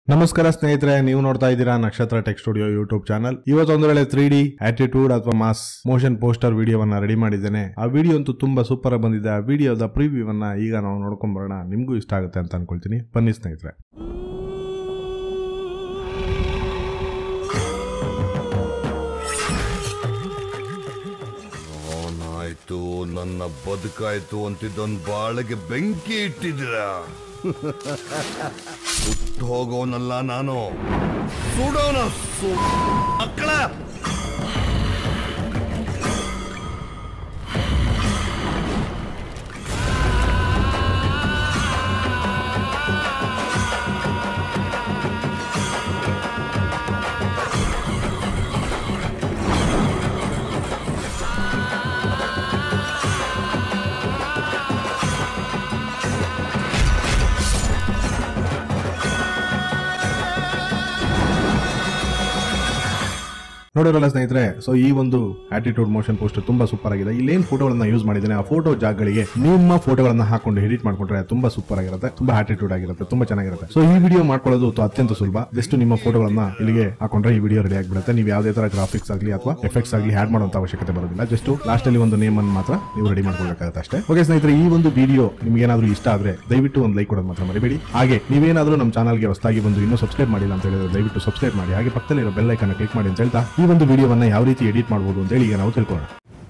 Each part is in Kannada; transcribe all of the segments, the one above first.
ನಮಸ್ಕಾರ ಸ್ನೇಹಿತರೆ, ನೀವು ನೋಡ್ತಾ ಇದ್ದೀರಾ ನಕ್ಷತ್ರ ಟೆಕ್ ಸ್ಟುಡಿಯೋ ಯೂಟ್ಯೂಬ್ ಚಾನಲ್. ಇವತ್ತೊಂದು ವೇಳೆ 3D ಆಟಿಟ್ಯೂಡ್ ಅಥವಾ ಮಾಸ್ ಮೋಷನ್ ಪೋಸ್ಟರ್ ವಿಡಿಯೋವನ್ನ ರೆಡಿ ಮಾಡಿದ್ದೇನೆ. ಆ ವಿಡಿಯೋ ಅಂತೂ ತುಂಬಾ ಸೂಪರ್ ಆಗಿ ಬಂದಿದೆ. ಆ ವಿಡಿಯೋದ ಪ್ರಿವ್ಯೂ ಅನ್ನ ಈಗ ನಾವು ನೋಡ್ಕೊಂಡ್ ಬರೋಣ. ನಿಮ್ಗೂ ಇಷ್ಟ ಆಗುತ್ತೆ ಅಂತ ಅನ್ಕೊಳ್ತೀನಿ. ಬನ್ನಿ ಸ್ನೇಹಿತರೆ. ಆಯ್ತು, ನನ್ನ ಬದುಕಾಯ್ತು ಅಂತಿದ್ದೊಂದು ಬಾಳಿಗೆ ಬೆಂಕಿ ಇಟ್ಟಿದ್ದೀರಾ. ಸುಟ್ಟು ಹೋಗೋನಲ್ಲ ನಾನು, ಸುಡೋನ ಮಕ್ಕಳ. ನೋಡಿರಲ್ಲ ಸ್ನೇಹಿತರೆ, ಸೊ ಈ ಒಂದು ಆಟಿಟ್ಯೂಡ್ ಮೋಷನ್ ಪೋಸ್ಟರ್ ತುಂಬಾ ಸೂಪರ್ ಆಗಿದೆ. ಇಲ್ಲೇನ್ ಫೋಟೋಗಳನ್ನ ಯೂಸ್ ಮಾಡಿದ್ದೇನೆ, ಆ ಫೋಟೋ ಜಾಗಗಳಿಗೆ ನಿಮ್ಮ ಫೋಟೋಗಳನ್ನ ಹಾಕೊಂಡು ಎಡಿಟ್ ಮಾಡ್ಕೊಂಡ್ರೆ ತುಂಬಾ ಸೂಪರ್ ಆಗಿರುತ್ತೆ, ತುಂಬಾ ಆಟಿಟ್ಯೂಡ್ ಆಗಿರುತ್ತೆ, ತುಂಬಾ ಚೆನ್ನಾಗಿರುತ್ತೆ. ಸೊ ಈ ವಿಡಿಯೋ ಮಾಡ್ಕೊಳ್ಳೋದು ಅತ್ಯಂತ ಸುಲಭ. ಜಸ್ಟ್ ನಿಮ್ಮ ಫೋಟೋಗಳನ್ನ ಇಲ್ಲಿಗೆ ಹಾಕೊಂಡ್ರೆ ಈ ವಿಡಿಯೋ ರೆಡಿ ಆಗಿಬಿಡುತ್ತೆ. ನೀವು ಯಾವುದೇ ತರ ಗ್ರಾಫಿಕ್ಸ್ ಆಗಲಿ ಅಥವಾ ಎಫೆಕ್ಟ್ಸ್ ಆಗಲಿ ಆಡ್ ಮಾಡುವಂತ ಅವಶ್ಯಕತೆ ಬರೋದಿಲ್ಲ. ಜಸ್ಟ್ ಲಾಸ್ಟ್ ಅಲ್ಲಿ ಒಂದು ನೇಮ್ ಅನ್ನು ಮಾತ್ರ ನೀವು ರೆಡಿ ಮಾಡ್ಕೊಳ್ಬೇಕಾಗುತ್ತೆ ಅಷ್ಟೇ. ಓಕೆ ಸ್ನೇಹಿತರೆ, ಈ ಒಂದು ವಿಡಿಯೋ ನಿಮ್ಗೆ ಏನಾದ್ರೂ ಇಷ್ಟ ಆದ್ರೆ ದಯವಿಟ್ಟು ಒಂದು ಲೈಕ್ ಕೊಡೋದು ಮಾತ್ರ ಮರಿಬೇಡಿ. ಹಾಗೆ ನೀವೇನಾದ್ರೂ ನಮ್ಮ ಚಾನಲ್ಗೆ ಹೊಸದಾಗಿ ಬಂದು ಇನ್ನೂ ಸಬ್ಸ್ಕ್ರೈಬ್ ಮಾಡಿಲ್ಲ ಅಂತ ಹೇಳಿದ್ರೆ ದಯವಿಟ್ಟು ಸಬ್ಸ್ಕ್ರೈಬ್ ಮಾಡಿ. ಹಾಗೆ ಪಕ್ಕದಲ್ಲಿರೋ ಬೆಲ್ ಐಕಾನ್ ಕ್ಲಿಕ್ ಮಾಡಿ ಅಂತ ಹೇಳ್ತಾ ಈ ಒಂದು ವಿಡಿಯೋವನ್ನ ಯಾವ ರೀತಿ ಎಡಿಟ್ ಮಾಡಬಹುದು ಅಂತ ಹೇಳಿ ಈಗ ನಾವು ತಿಳ್ಕೊಳ್ಳೋಣ.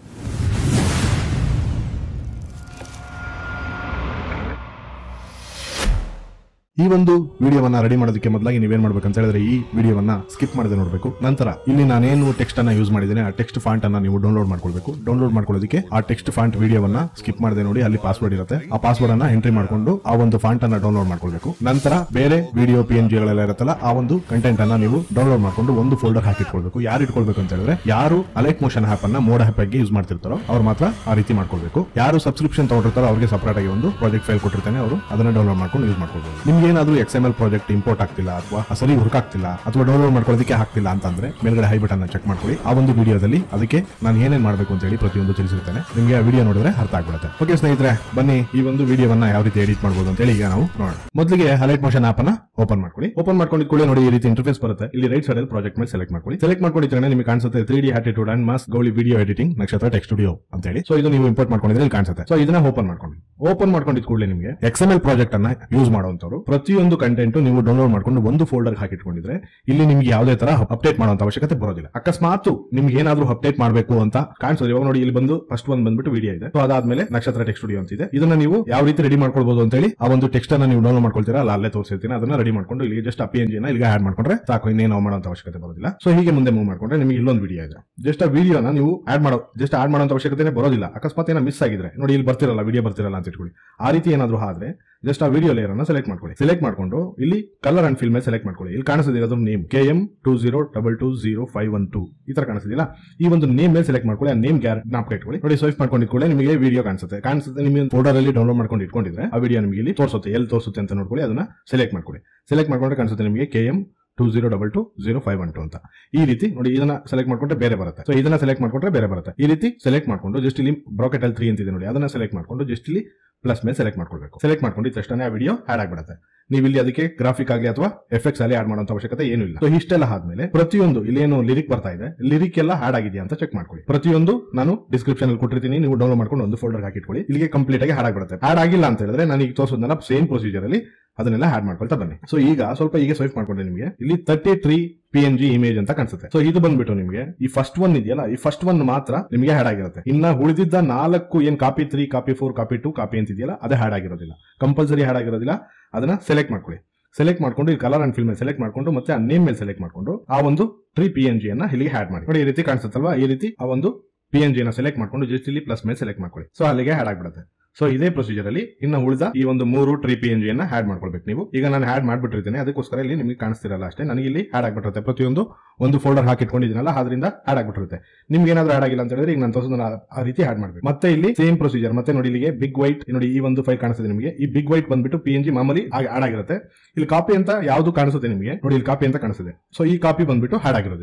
ಈ ಒಂದು ವಿಡಿಯೋವನ್ನ ರೆಡಿ ಮಾಡೋದಕ್ಕೆ ಮೊದಲಾಗಿ ನೀವೇನ್ ಮಾಡ್ಬೇಕಂತ ಹೇಳಿದ್ರೆ ಈ ವಿಡಿಯೋವನ್ನ ಸ್ಕಿಪ್ ಮಾಡದೆ ನೋಡಬೇಕು. ನಂತರ ಇಲ್ಲಿ ನಾನೇನು ಟೆಕ್ಸ್ಟ್ ಅನ್ನ ಯೂಸ್ ಮಾಡಿದ್ದೇನೆ ಆ ಟೆಕ್ಸ್ಟ್ ಫಾಂಟ್ ಅನ್ನ ನೀವು ಡೌನ್ಲೋಡ್ ಮಾಡ್ಕೊಳ್ಬೇಕು. ಡೌನ್ಲೋಡ್ ಮಾಡ್ಕೊಳ್ಳೋದಕ್ಕೆ ಆ ಟೆಕ್ಸ್ಟ್ ಫಾಂಟ್ ವಿಡಿಯೋವನ್ನ ಸ್ಕಿಪ್ ಮಾಡದೆ ನೋಡಿ, ಅಲ್ಲಿ ಪಾಸ್ವರ್ಡ್ ಇರುತ್ತೆ. ಆ ಪಾಸ್ವರ್ಡ್ ಅನ್ನ ಎಂಟ್ರಿ ಮಾಡ್ಕೊಂಡು ಆ ಒಂದು ಫಾಂಟ್ ಅನ್ನ ಡೌನ್ಲೋಡ್ ಮಾಡ್ಕೊಳ್ಬೇಕು. ನಂತರ ಬೇರೆ ವಿಡಿಯೋ PNG ಗಳೆಲ್ಲ ಇರುತ್ತಲ್ಲ, ಆ ಒಂದು ಕಂಟೆಂಟ್ ಅನ್ನ ನೀವು ಡೌನ್ಲೋಡ್ ಮಾಡ್ಕೊಂಡು ಒಂದು ಫೋಲ್ಡರ್ ಹಾಕಿಟ್ಕೊಳ್ಬೇಕು. ಯಾರು ಇಟ್ಕೊಳ್ಬೇಕು ಅಂತ ಹೇಳಿದ್ರೆ ಯಾರು ಅಲೈಟ್ ಮೋಷನ್ ಆಪ್ ಅನ್ನ ಮೋಡ್ ಆಪ್ ಆಗಿ ಯೂಸ್ ಮಾಡ್ತಿರ್ತಾರೋ ಅವ್ರು ಮಾತ್ರ ಆ ರೀತಿ ಮಾಡ್ಕೊಳ್ಬೇಕು. ಯಾರು ಸಬ್ಸ್ಕ್ರಿಪ್ಷನ್ ತಗೊಂಡಿರ್ತಾರೋ ಅವ್ರಿಗೆ ಸಪರೇಟ್ ಆಗಿ ಒಂದು ಪ್ರಾಜೆಕ್ಟ್ ಫೈಲ್ ಕೊಟ್ಟಿರ್ತಾನೆ, ಅವರು ಅದನ್ನ ಡೌನ್ಲೋಡ್ ಮಾಡ್ಕೊಂಡು ಯೂಸ್ ಮಾಡ್ಕೊಳ್ಬೇಕು. ನಿಮ್ಗೆ ಏನಾದ್ರೂ XML ಪ್ರಾಜೆಕ್ಟ್ ಇಂಪೋರ್ಟ್ ಆಗ್ತಿಲ್ಲ ಅಥವಾ ಸರಿ ಹುಡುಕಾಗ್ತಿಲ್ಲ ಅಥವಾ ಡೌನ್ಲೋಡ್ ಮಾಡ್ಕೊಳ್ಳೋದಕ್ಕೆ ಆಗ್ತಿಲ್ಲ ಅಂತಂದ್ರೆ ಮೇಲ್ಗಡೆ ಹೈ ಬಟನ್ ಚೆಕ್ ಮಾಡ್ಕೊಳ್ಳಿ. ಆ ಒಂದು ವಿಡಿಯೋದಲ್ಲಿ ಅದಕ್ಕೆ ನಾನು ಏನೇನ್ ಮಾಡಬೇಕು ಅಂತ ಹೇಳಿ ಪ್ರತಿಯೊಂದು ತಿಳಿಸಿರ್ತೇನೆ. ನಿಮಗೆ ಆ ವಿಡಿಯೋ ನೋಡಿದ್ರೆ ಅರ್ಥ ಆಗ್ಬಿಡುತ್ತೆ. ಓಕೆ ಸ್ನೇಹಿತರೆ, ಬನ್ನಿ ಈ ಒಂದು ವಿಡಿಯೋವನ್ನ ಯಾವ ರೀತಿ ಎಡಿಟ್ ಮಾಡಬಹುದು ಅಂತ ಹೇಳಿ ಈಗ ನಾವು ನೋಡೋಣ. ಮೊದಲಿಗೆ ಹೈಲೈಟ್ ಮೋಷನ್ ಆಪ್ ಅನ್ನ ಓಪನ್ ಮಾಡ್ಕೊಳ್ಳಿ. ಓಪನ್ ಮಾಡ್ಕೊಂಡಿದ್ಕೊಳ್ಳಿ. ನೋಡಿ, ಈ ರೀತಿ ಇಂಟರ್ಫೇಸ್ ಬರುತ್ತೆ. ಇಲ್ಲಿ ರೈಟ್ ಸೈಡ್ ಅಲ್ಲಿ ಪ್ರಾಜೆಕ್ಟ್ ಮೇಲೆ ಸೆಲೆಕ್ಟ್ ಮಾಡ್ಕೊಳ್ಳಿ. ಸೆಲೆಕ್ಟ್ ಮಾಡ್ಕೊಂಡಿದ್ರೆ ನಿಮಗೆ ಕಾಣಿಸುತ್ತೆ 3D ಆಟಿಟ್ಯೂಡ್ ಅಂಡ್ ಮಾಸ್ ಗೌಳಿ video editing Nakshatra tech studio ಅಂತ ಹೇಳಿ. ಸೊ ಇದು ನೀವು ಇಂಪೋರ್ಟ್ ಮಾಡ್ಕೊಂಡಿದ್ರೆ ಇಲ್ಲಿ ಕಾಣಿಸುತ್ತೆ. ಸೊ ಇದನ್ನ ಓಪನ್ ಮಾಡ್ಕೊಂಡು ಮಾಡಿದ ಕೂಡಲೇ ನಿಮಗೆ XML ಪ್ರಾಜೆಕ್ಟ್ ಅನ್ನ ಯೂಸ್ ಮಾಡುವಂತವರು ಪ್ರತಿಯೊಂದು ಕಂಟೆಂಟ್ ನೀವು ಡೌನ್ಲೋಡ್ ಮಾಡ್ಕೊಂಡು ಒಂದು ಫೋಲ್ಡರ್ ಹಾಕಿಟ್ಕೊಂಡಿದ್ರೆ ಇಲ್ಲಿ ನಿಮ್ಗೆ ಯಾವುದೇ ತರ ಅಪ್ಡೇಟ್ ಮಾಡುವಂತ ಅವಶ್ಯಕತೆ ಬರೋದಿಲ್ಲ. ಅಕಸ್ಮಾತ್ ನಿಮ್ಗೆ ಏನಾದ್ರೂ ಅಪ್ಡೇಟ್ ಮಾಡಬೇಕು ಅಂತ ಕಾಣಿಸೋದು, ಇವಾಗ ನೋಡಿ ಇಲ್ಲಿ ಬಂದು ಫಸ್ಟ್ ಒಂದು ಬಂದ್ಬಿಟ್ಟು ವಿಡಿಯೋ ಇದೆ. ಸೊ ಅದಾದ್ಮೇಲೆ ನಕ್ಷತ್ರ ಟೆಕ್ ಸ್ಟುಡಿಯೋ ಅಂತಿದೆ. ಇದನ್ನ ನೀವು ಯಾವ ರೀತಿ ರೆಡಿ ಮಾಡ್ಕೊಳ್ಬಹುದು ಅಂತ ಹೇಳಿ ಆ ಒಂದು ಟೆಕ್ಸ್ಟ್ ಅನ್ನ ನೀವು ಡೌನ್ಲೋಡ್ ಮಾಡ್ಕೊಳ್ತೀರಾ, ಅಲ್ಲೇ ತೋರಿಸಿರ್ತೀನಿ. ಅದನ್ನ ರೆಡಿ ಮಾಡ್ಕೊಂಡು ಇಲ್ಲಿ ಜಸ್ಟ್ ಆ PNG ನ ಇಲ್ಲಿಗೆ ಆಡ್ ಮಾಡ್ಕೊಂಡ್ರೆ ಸಾಕು, ಇನ್ನೇನು ಮಾಡುವಂತ ಅವಶ್ಯಕತೆ ಬರೋದಿಲ್ಲ. ಸೊ ಹೀಗೆ ಮುಂದೆ ಮೂವ್ ಮಾಡ್ಕೊಂಡ್ರೆ ನಿಮಗೆ ಇಲ್ಲೊಂದು ವಿಡಿಯೋ ಇದೆ. ಜಸ್ಟ್ ಆ ವಿಡಿಯೋನ ನೀವು ಆಡ್ ಮಾಡುವಂತ ಅವಶ್ಯಕತೆ ಬರೋದಿಲ್ಲ. ಅಕಸ್ಮಾತ್ ಏನೋ ಮಿಸ್ ಆಗಿದ್ರೆ ನೋಡಿ, ಇಲ್ಲಿ ಬರ್ತಿರಲ್ಲ, ವಿಡಿಯೋ ಬರ್ತಿರಲ್ಲ ಅಂತ ಇಟ್ಕೊಳ್ಳಿ. ಆ ರೀತಿ ಏನಾದ್ರೂ ಆದ್ರೆ ಜಸ್ಟ್ ಆ ವಿಡಿಯೋ ಲೇಯರ್ ಅನ್ನ ಸೆಲೆಕ್ಟ್ ಮಾಡ್ಕೊಳ್ಳಿ. ಸೆಲೆಕ್ಟ್ ಮಾಡ್ಕೊಂಡು ಇಲ್ಲಿ ಕಲರ್ ಅಂಡ್ ಫಿಲ್ಮ್ ಸೆಲೆಕ್ಟ್ ಮಾಡ್ಕೊಳ್ಳಿ. ಇಲ್ಲಿ ಕಾಣಿಸ್ತಿರೋದು ನೇಮ್ KM20220512 ಈ ತರ ಕಾಣಿಸ್ತಿಲ್ಲ. ಈ ಒಂದು ನೇಮ್ ಮೇಲೆ ಸೆಲೆಕ್ಟ್ ಮಾಡ್ಕೊಳ್ಳಿ. ಆ ನೇಮ್ ಜ್ಞಾಪಕ ಇಟ್ಕೊಳ್ಳಿ. ನೋಡಿ, ಸ್ವೈಪ್ ಮಾಡ್ಕೊಂಡಿಟ್ಕೊಳ್ಳಿ. ನಿಮಗೆ ವಿಡಿಯೋ ಕಾಣಿಸುತ್ತೆ. ನಿಮಗೆ ಫೋಲ್ಡರ್ ಅಲ್ಲಿ ಡೌನ್ಲೋಡ್ ಮಾಡ್ಕೊಂಡು ಇಟ್ಕೊಂಡಿದ್ರೆ ಆ ವಿಡಿಯೋ ನಿಮಗೆ ಇಲ್ಲಿ ತೋರಿಸುತ್ತೆ. ಎಲ್ಲಿ ತೋರಿಸುತ್ತೆ ಅಂತ ನೋಡ್ಕೊಳ್ಳಿ. ಅದನ್ನ ಸೆಲೆಕ್ಟ್ ಮಾಡ್ಕೊಳ್ಳಿ. ಸೆಲೆಕ್ಟ್ ಮಾಡ್ಕೊಂಡ್ರೆ ಕಾಣಿಸುತ್ತೆ ನಿಮಗೆ KM20220512 ಅಂತ. ಈ ರೀತಿ ನೋಡಿ, ಇದನ್ನ ಸೆಲೆಕ್ಟ್ ಮಾಡ್ಕೊಂಡ್ರೆ ಬೇರೆ ಬರುತ್ತೆ. ಸೊ ಇದನ್ನ ಸೆಲೆಕ್ಟ್ ಮಾಡ್ಕೊಂಡ್ರೆ ಬೇರೆ ಬರುತ್ತೆ. ಈ ರೀತಿ ಸೆಲೆಕ್ಟ್ ಮಾಡ್ಕೊಂಡು ಜಸ್ಟ್ ಇಲ್ಲಿ ಬ್ರಾಕೆಟ್ ಅಲ್ಲಿ 3 ಅಂತಿದೆ ನೋಡಿ, ಅದನ್ನ ಸೆಲೆಕ್ಟ್ ಮಾಡ್ಕೊಂಡು ಜಸ್ಟ್ ಇಲ್ಲಿ ಪ್ಲಸ್ ಮೇಲೆ ಸೆಲೆಕ್ಟ್ ಮಾಡ್ಕೊಳ್ಬೇಕು. ಸೆಲೆಕ್ಟ್ ಮಾಡ್ಕೊಂಡು ತಕ್ಷಣ ಆ ವಿಡಿಯೋ ಆಡ್ ಆಗಿಬಿಡುತ್ತೆ. ನೀವು ಇಲ್ಲಿ ಅದಕ್ಕೆ ಗ್ರಾಫಿಕ್ ಆಗಲಿ ಅಥವಾ ಎಫೆಕ್ಟ್ಸ್ ಅಲ್ಲಿ ಆಡ್ ಮಾಡುವಂತ ಅವಶ್ಯಕತೆ ಏನೂ ಇಲ್ಲ. ಸೊ ಇಷ್ಟೆಲ್ಲ ಆದ್ಮೇಲೆ ಪ್ರತಿಯೊಂದು ಇಲ್ಲಿ ಏನು ಲಿರಿಕ್ ಬರ್ತಾ ಇದೆ, ಲಿರಿಕ್ ಎಲ್ಲ ಆಡ್ ಆಗಿದೆಯಾ ಅಂತ ಚೆಕ್ ಮಾಡ್ಕೊಳ್ಳಿ. ಪ್ರತಿಯೊಂದು ನಾನು ಡಿಸ್ಕ್ರಿಪ್ಷನ್ ಅಲ್ಲಿ ಕೊಟ್ಟಿರ್ತೀನಿ, ನೀವು ಡೌನ್ಲೋಡ್ ಮಾಡ್ಕೊಂಡು ಒಂದು ಫೋಲ್ಡರ್ ಹಾಕಿಟ್ಕೊಳ್ಳಿ. ಇಲ್ಲಿಗೆ ಕಂಪ್ಲೀಟ್ ಆಗಿ ಆಡ್ ಆಗಿಬಿಡುತ್ತೆ. ಆಡ್ ಆಗಿಲ್ಲ ಅಂತ ಹೇಳಿದ್ರೆ ನಾನು ಈಗ ತೋರಿಸೋದನ್ನ ಸೇಮ್ ಪ್ರೊಸೀಜರ್ ಅಲ್ಲಿ ಅದನ್ನೆಲ್ಲ ಆಡ್ ಮಾಡ್ಕೊಳ್ತಾ ಬನ್ನಿ. ಸೊ ಈಗ ಸ್ವಲ್ಪ ಈಗ ಸ್ವೈಪ್ ಮಾಡ್ಕೊಂಡ್ರೆ ನಿಮಗೆ ಇಲ್ಲಿ 33 PNG ಇಮೇಜ್ ಅಂತ ಕಾಣಿಸುತ್ತೆ. ಸೊ ಇದು ಬಂದ್ಬಿಟ್ಟು ನಿಮಗೆ ಈ ಫಸ್ಟ್ ಒನ್ ಇದೆಯಲ್ಲ, ಈ ಫಸ್ಟ್ ಒನ್ ಮಾತ್ರ ನಿಮಗೆ ಆಡ್ ಆಗಿರುತ್ತೆ. ಇನ್ನ ಉಳಿದಿದ್ದ 4 ಏನ್ ಕಾಪಿ 3, ಕಾಪಿ 4, ಕಾಪಿ 2, ಕಾಪಿ ಅಂತಿದೆಯಲ್ಲ, ಅದೇ ಆಡ್ ಆಗಿರೋದಿಲ್ಲ. ಕಂಪಲ್ಸರಿ ಆಡ್ ಆಗಿರೋದಿಲ್ಲ. ಅದನ್ನ ಸೆಲೆಕ್ಟ್ ಮಾಡ್ಕೊಳ್ಳಿ. ಸೆಲೆಕ್ಟ್ ಮಾಡ್ಕೊಂಡು ಈ ಕಲರ್ ಅಂಡ್ ಫಿಲ್ಮ್ ಮೇಲೆ ಸೆಲೆಕ್ಟ್ ಮಾಡ್ಕೊಂಡು ಮತ್ತೆ ಆ ನೇಮ್ ಮೇಲೆ ಸೆಲೆಕ್ಟ್ ಮಾಡ್ಕೊಂಡು ಆ ಒಂದು 3 PNG ಅನ್ನ ಇಲ್ಲಿಗೆ ಆಡ್ ಮಾಡಿ. ನೋಡಿ, ಈ ರೀತಿ ಕಾಣಿಸುತ್ತಲ್ವಾ, ಈ ರೀತಿ ಆ ಒಂದು PNG ನ ಸೆಲೆಕ್ಟ್ ಮಾಡ್ಕೊಂಡು ಜಸ್ಟ್ ಇಲ್ಲಿ ಪ್ಲಸ್ ಮೇಲೆ ಸೆಲೆಕ್ಟ್ ಮಾಡ್ಕೊಳ್ಳಿ. ಸೊ ಅಲ್ಲಿಗೆ ಆಡ್ ಆಗಿಬಿಡುತ್ತೆ. ಸೊ ಇದೇ ಪ್ರೊಸೀಜರ್ ಅಲ್ಲಿ ಇನ್ನು ಉಳಿದ ಈ ಒಂದು 3 PNG ಅನ್ನ ಆಡ್ ಮಾಡ್ಕೊಳ್ಬೇಕು ನೀವು. ಈಗ ನಾನು ಆಡ್ ಮಾಡ್ಬಿಟ್ಟಿರ್ತೇನೆ, ಅದಕ್ಕೋಸ್ಕರ ಇಲ್ಲಿ ನಿಮಗೆ ಕಾಣಿಸ್ತಿರಲ್ಲ ಅಷ್ಟೇ. ನನಗೆ ಇಲ್ಲಿ ಆಡ್ ಆಗ್ಬಿಟ್ಟಿರುತ್ತೆ. ಪ್ರತಿಯೊಂದು ಒಂದು ಫೋಲ್ಡರ್ ಹಾಕಿಟ್ಕೊಂಡಿದ್ದೀನಲ್ಲ, ಅದರಿಂದ ಆಡ್ ಆಗ್ಬಿಟ್ಟಿರುತ್ತೆ. ನಿಮ್ಗೆ ಏನಾದ್ರೂ ಆಡ್ ಆಗಿಲ್ಲ ಅಂತ ಹೇಳಿದ್ರೆ ಈಗ ನಾನು ತೋರಿಸೋದನ್ನ ಆ ರೀತಿ ಆಡ್ ಮಾಡ್ಬೇಕು. ಮತ್ತೆ ಇಲ್ಲಿ ಸೇಮ್ ಪ್ರೊಸೀಜರ್. ಮತ್ತೆ ನೋಡಿ, ಇಲ್ಲಿಗೆ ಬಿಗ್ ವೈಟ್ ನೋಡಿ, ಈ ಒಂದು ಫೈಲ್ ಕಾಣಿಸುತ್ತೆ ನಿಮಗೆ. ಈ ಬಿಗ್ ವೈಟ್ ಬಂದ್ಬಿಟ್ಟು PNG ಮಾಮೂಲಿ ಆಡ್ ಆಗಿರುತ್ತೆ. ಇಲ್ಲಿ ಕಾಪಿ ಅಂತ ಯಾವ್ದು ಕಾಣಿಸುತ್ತೆ ನಿಮಗೆ ನೋಡಿ, ಇಲ್ಲಿ ಕಾಪಿ ಅಂತ ಕಾಣಿಸುತ್ತೆ. ಸೊ ಈ ಕಾಪಿ ಬಂದ್ಬಿಟ್ಟು ಆಡ್ ಆಗಿರೋದಿಲ್ಲ.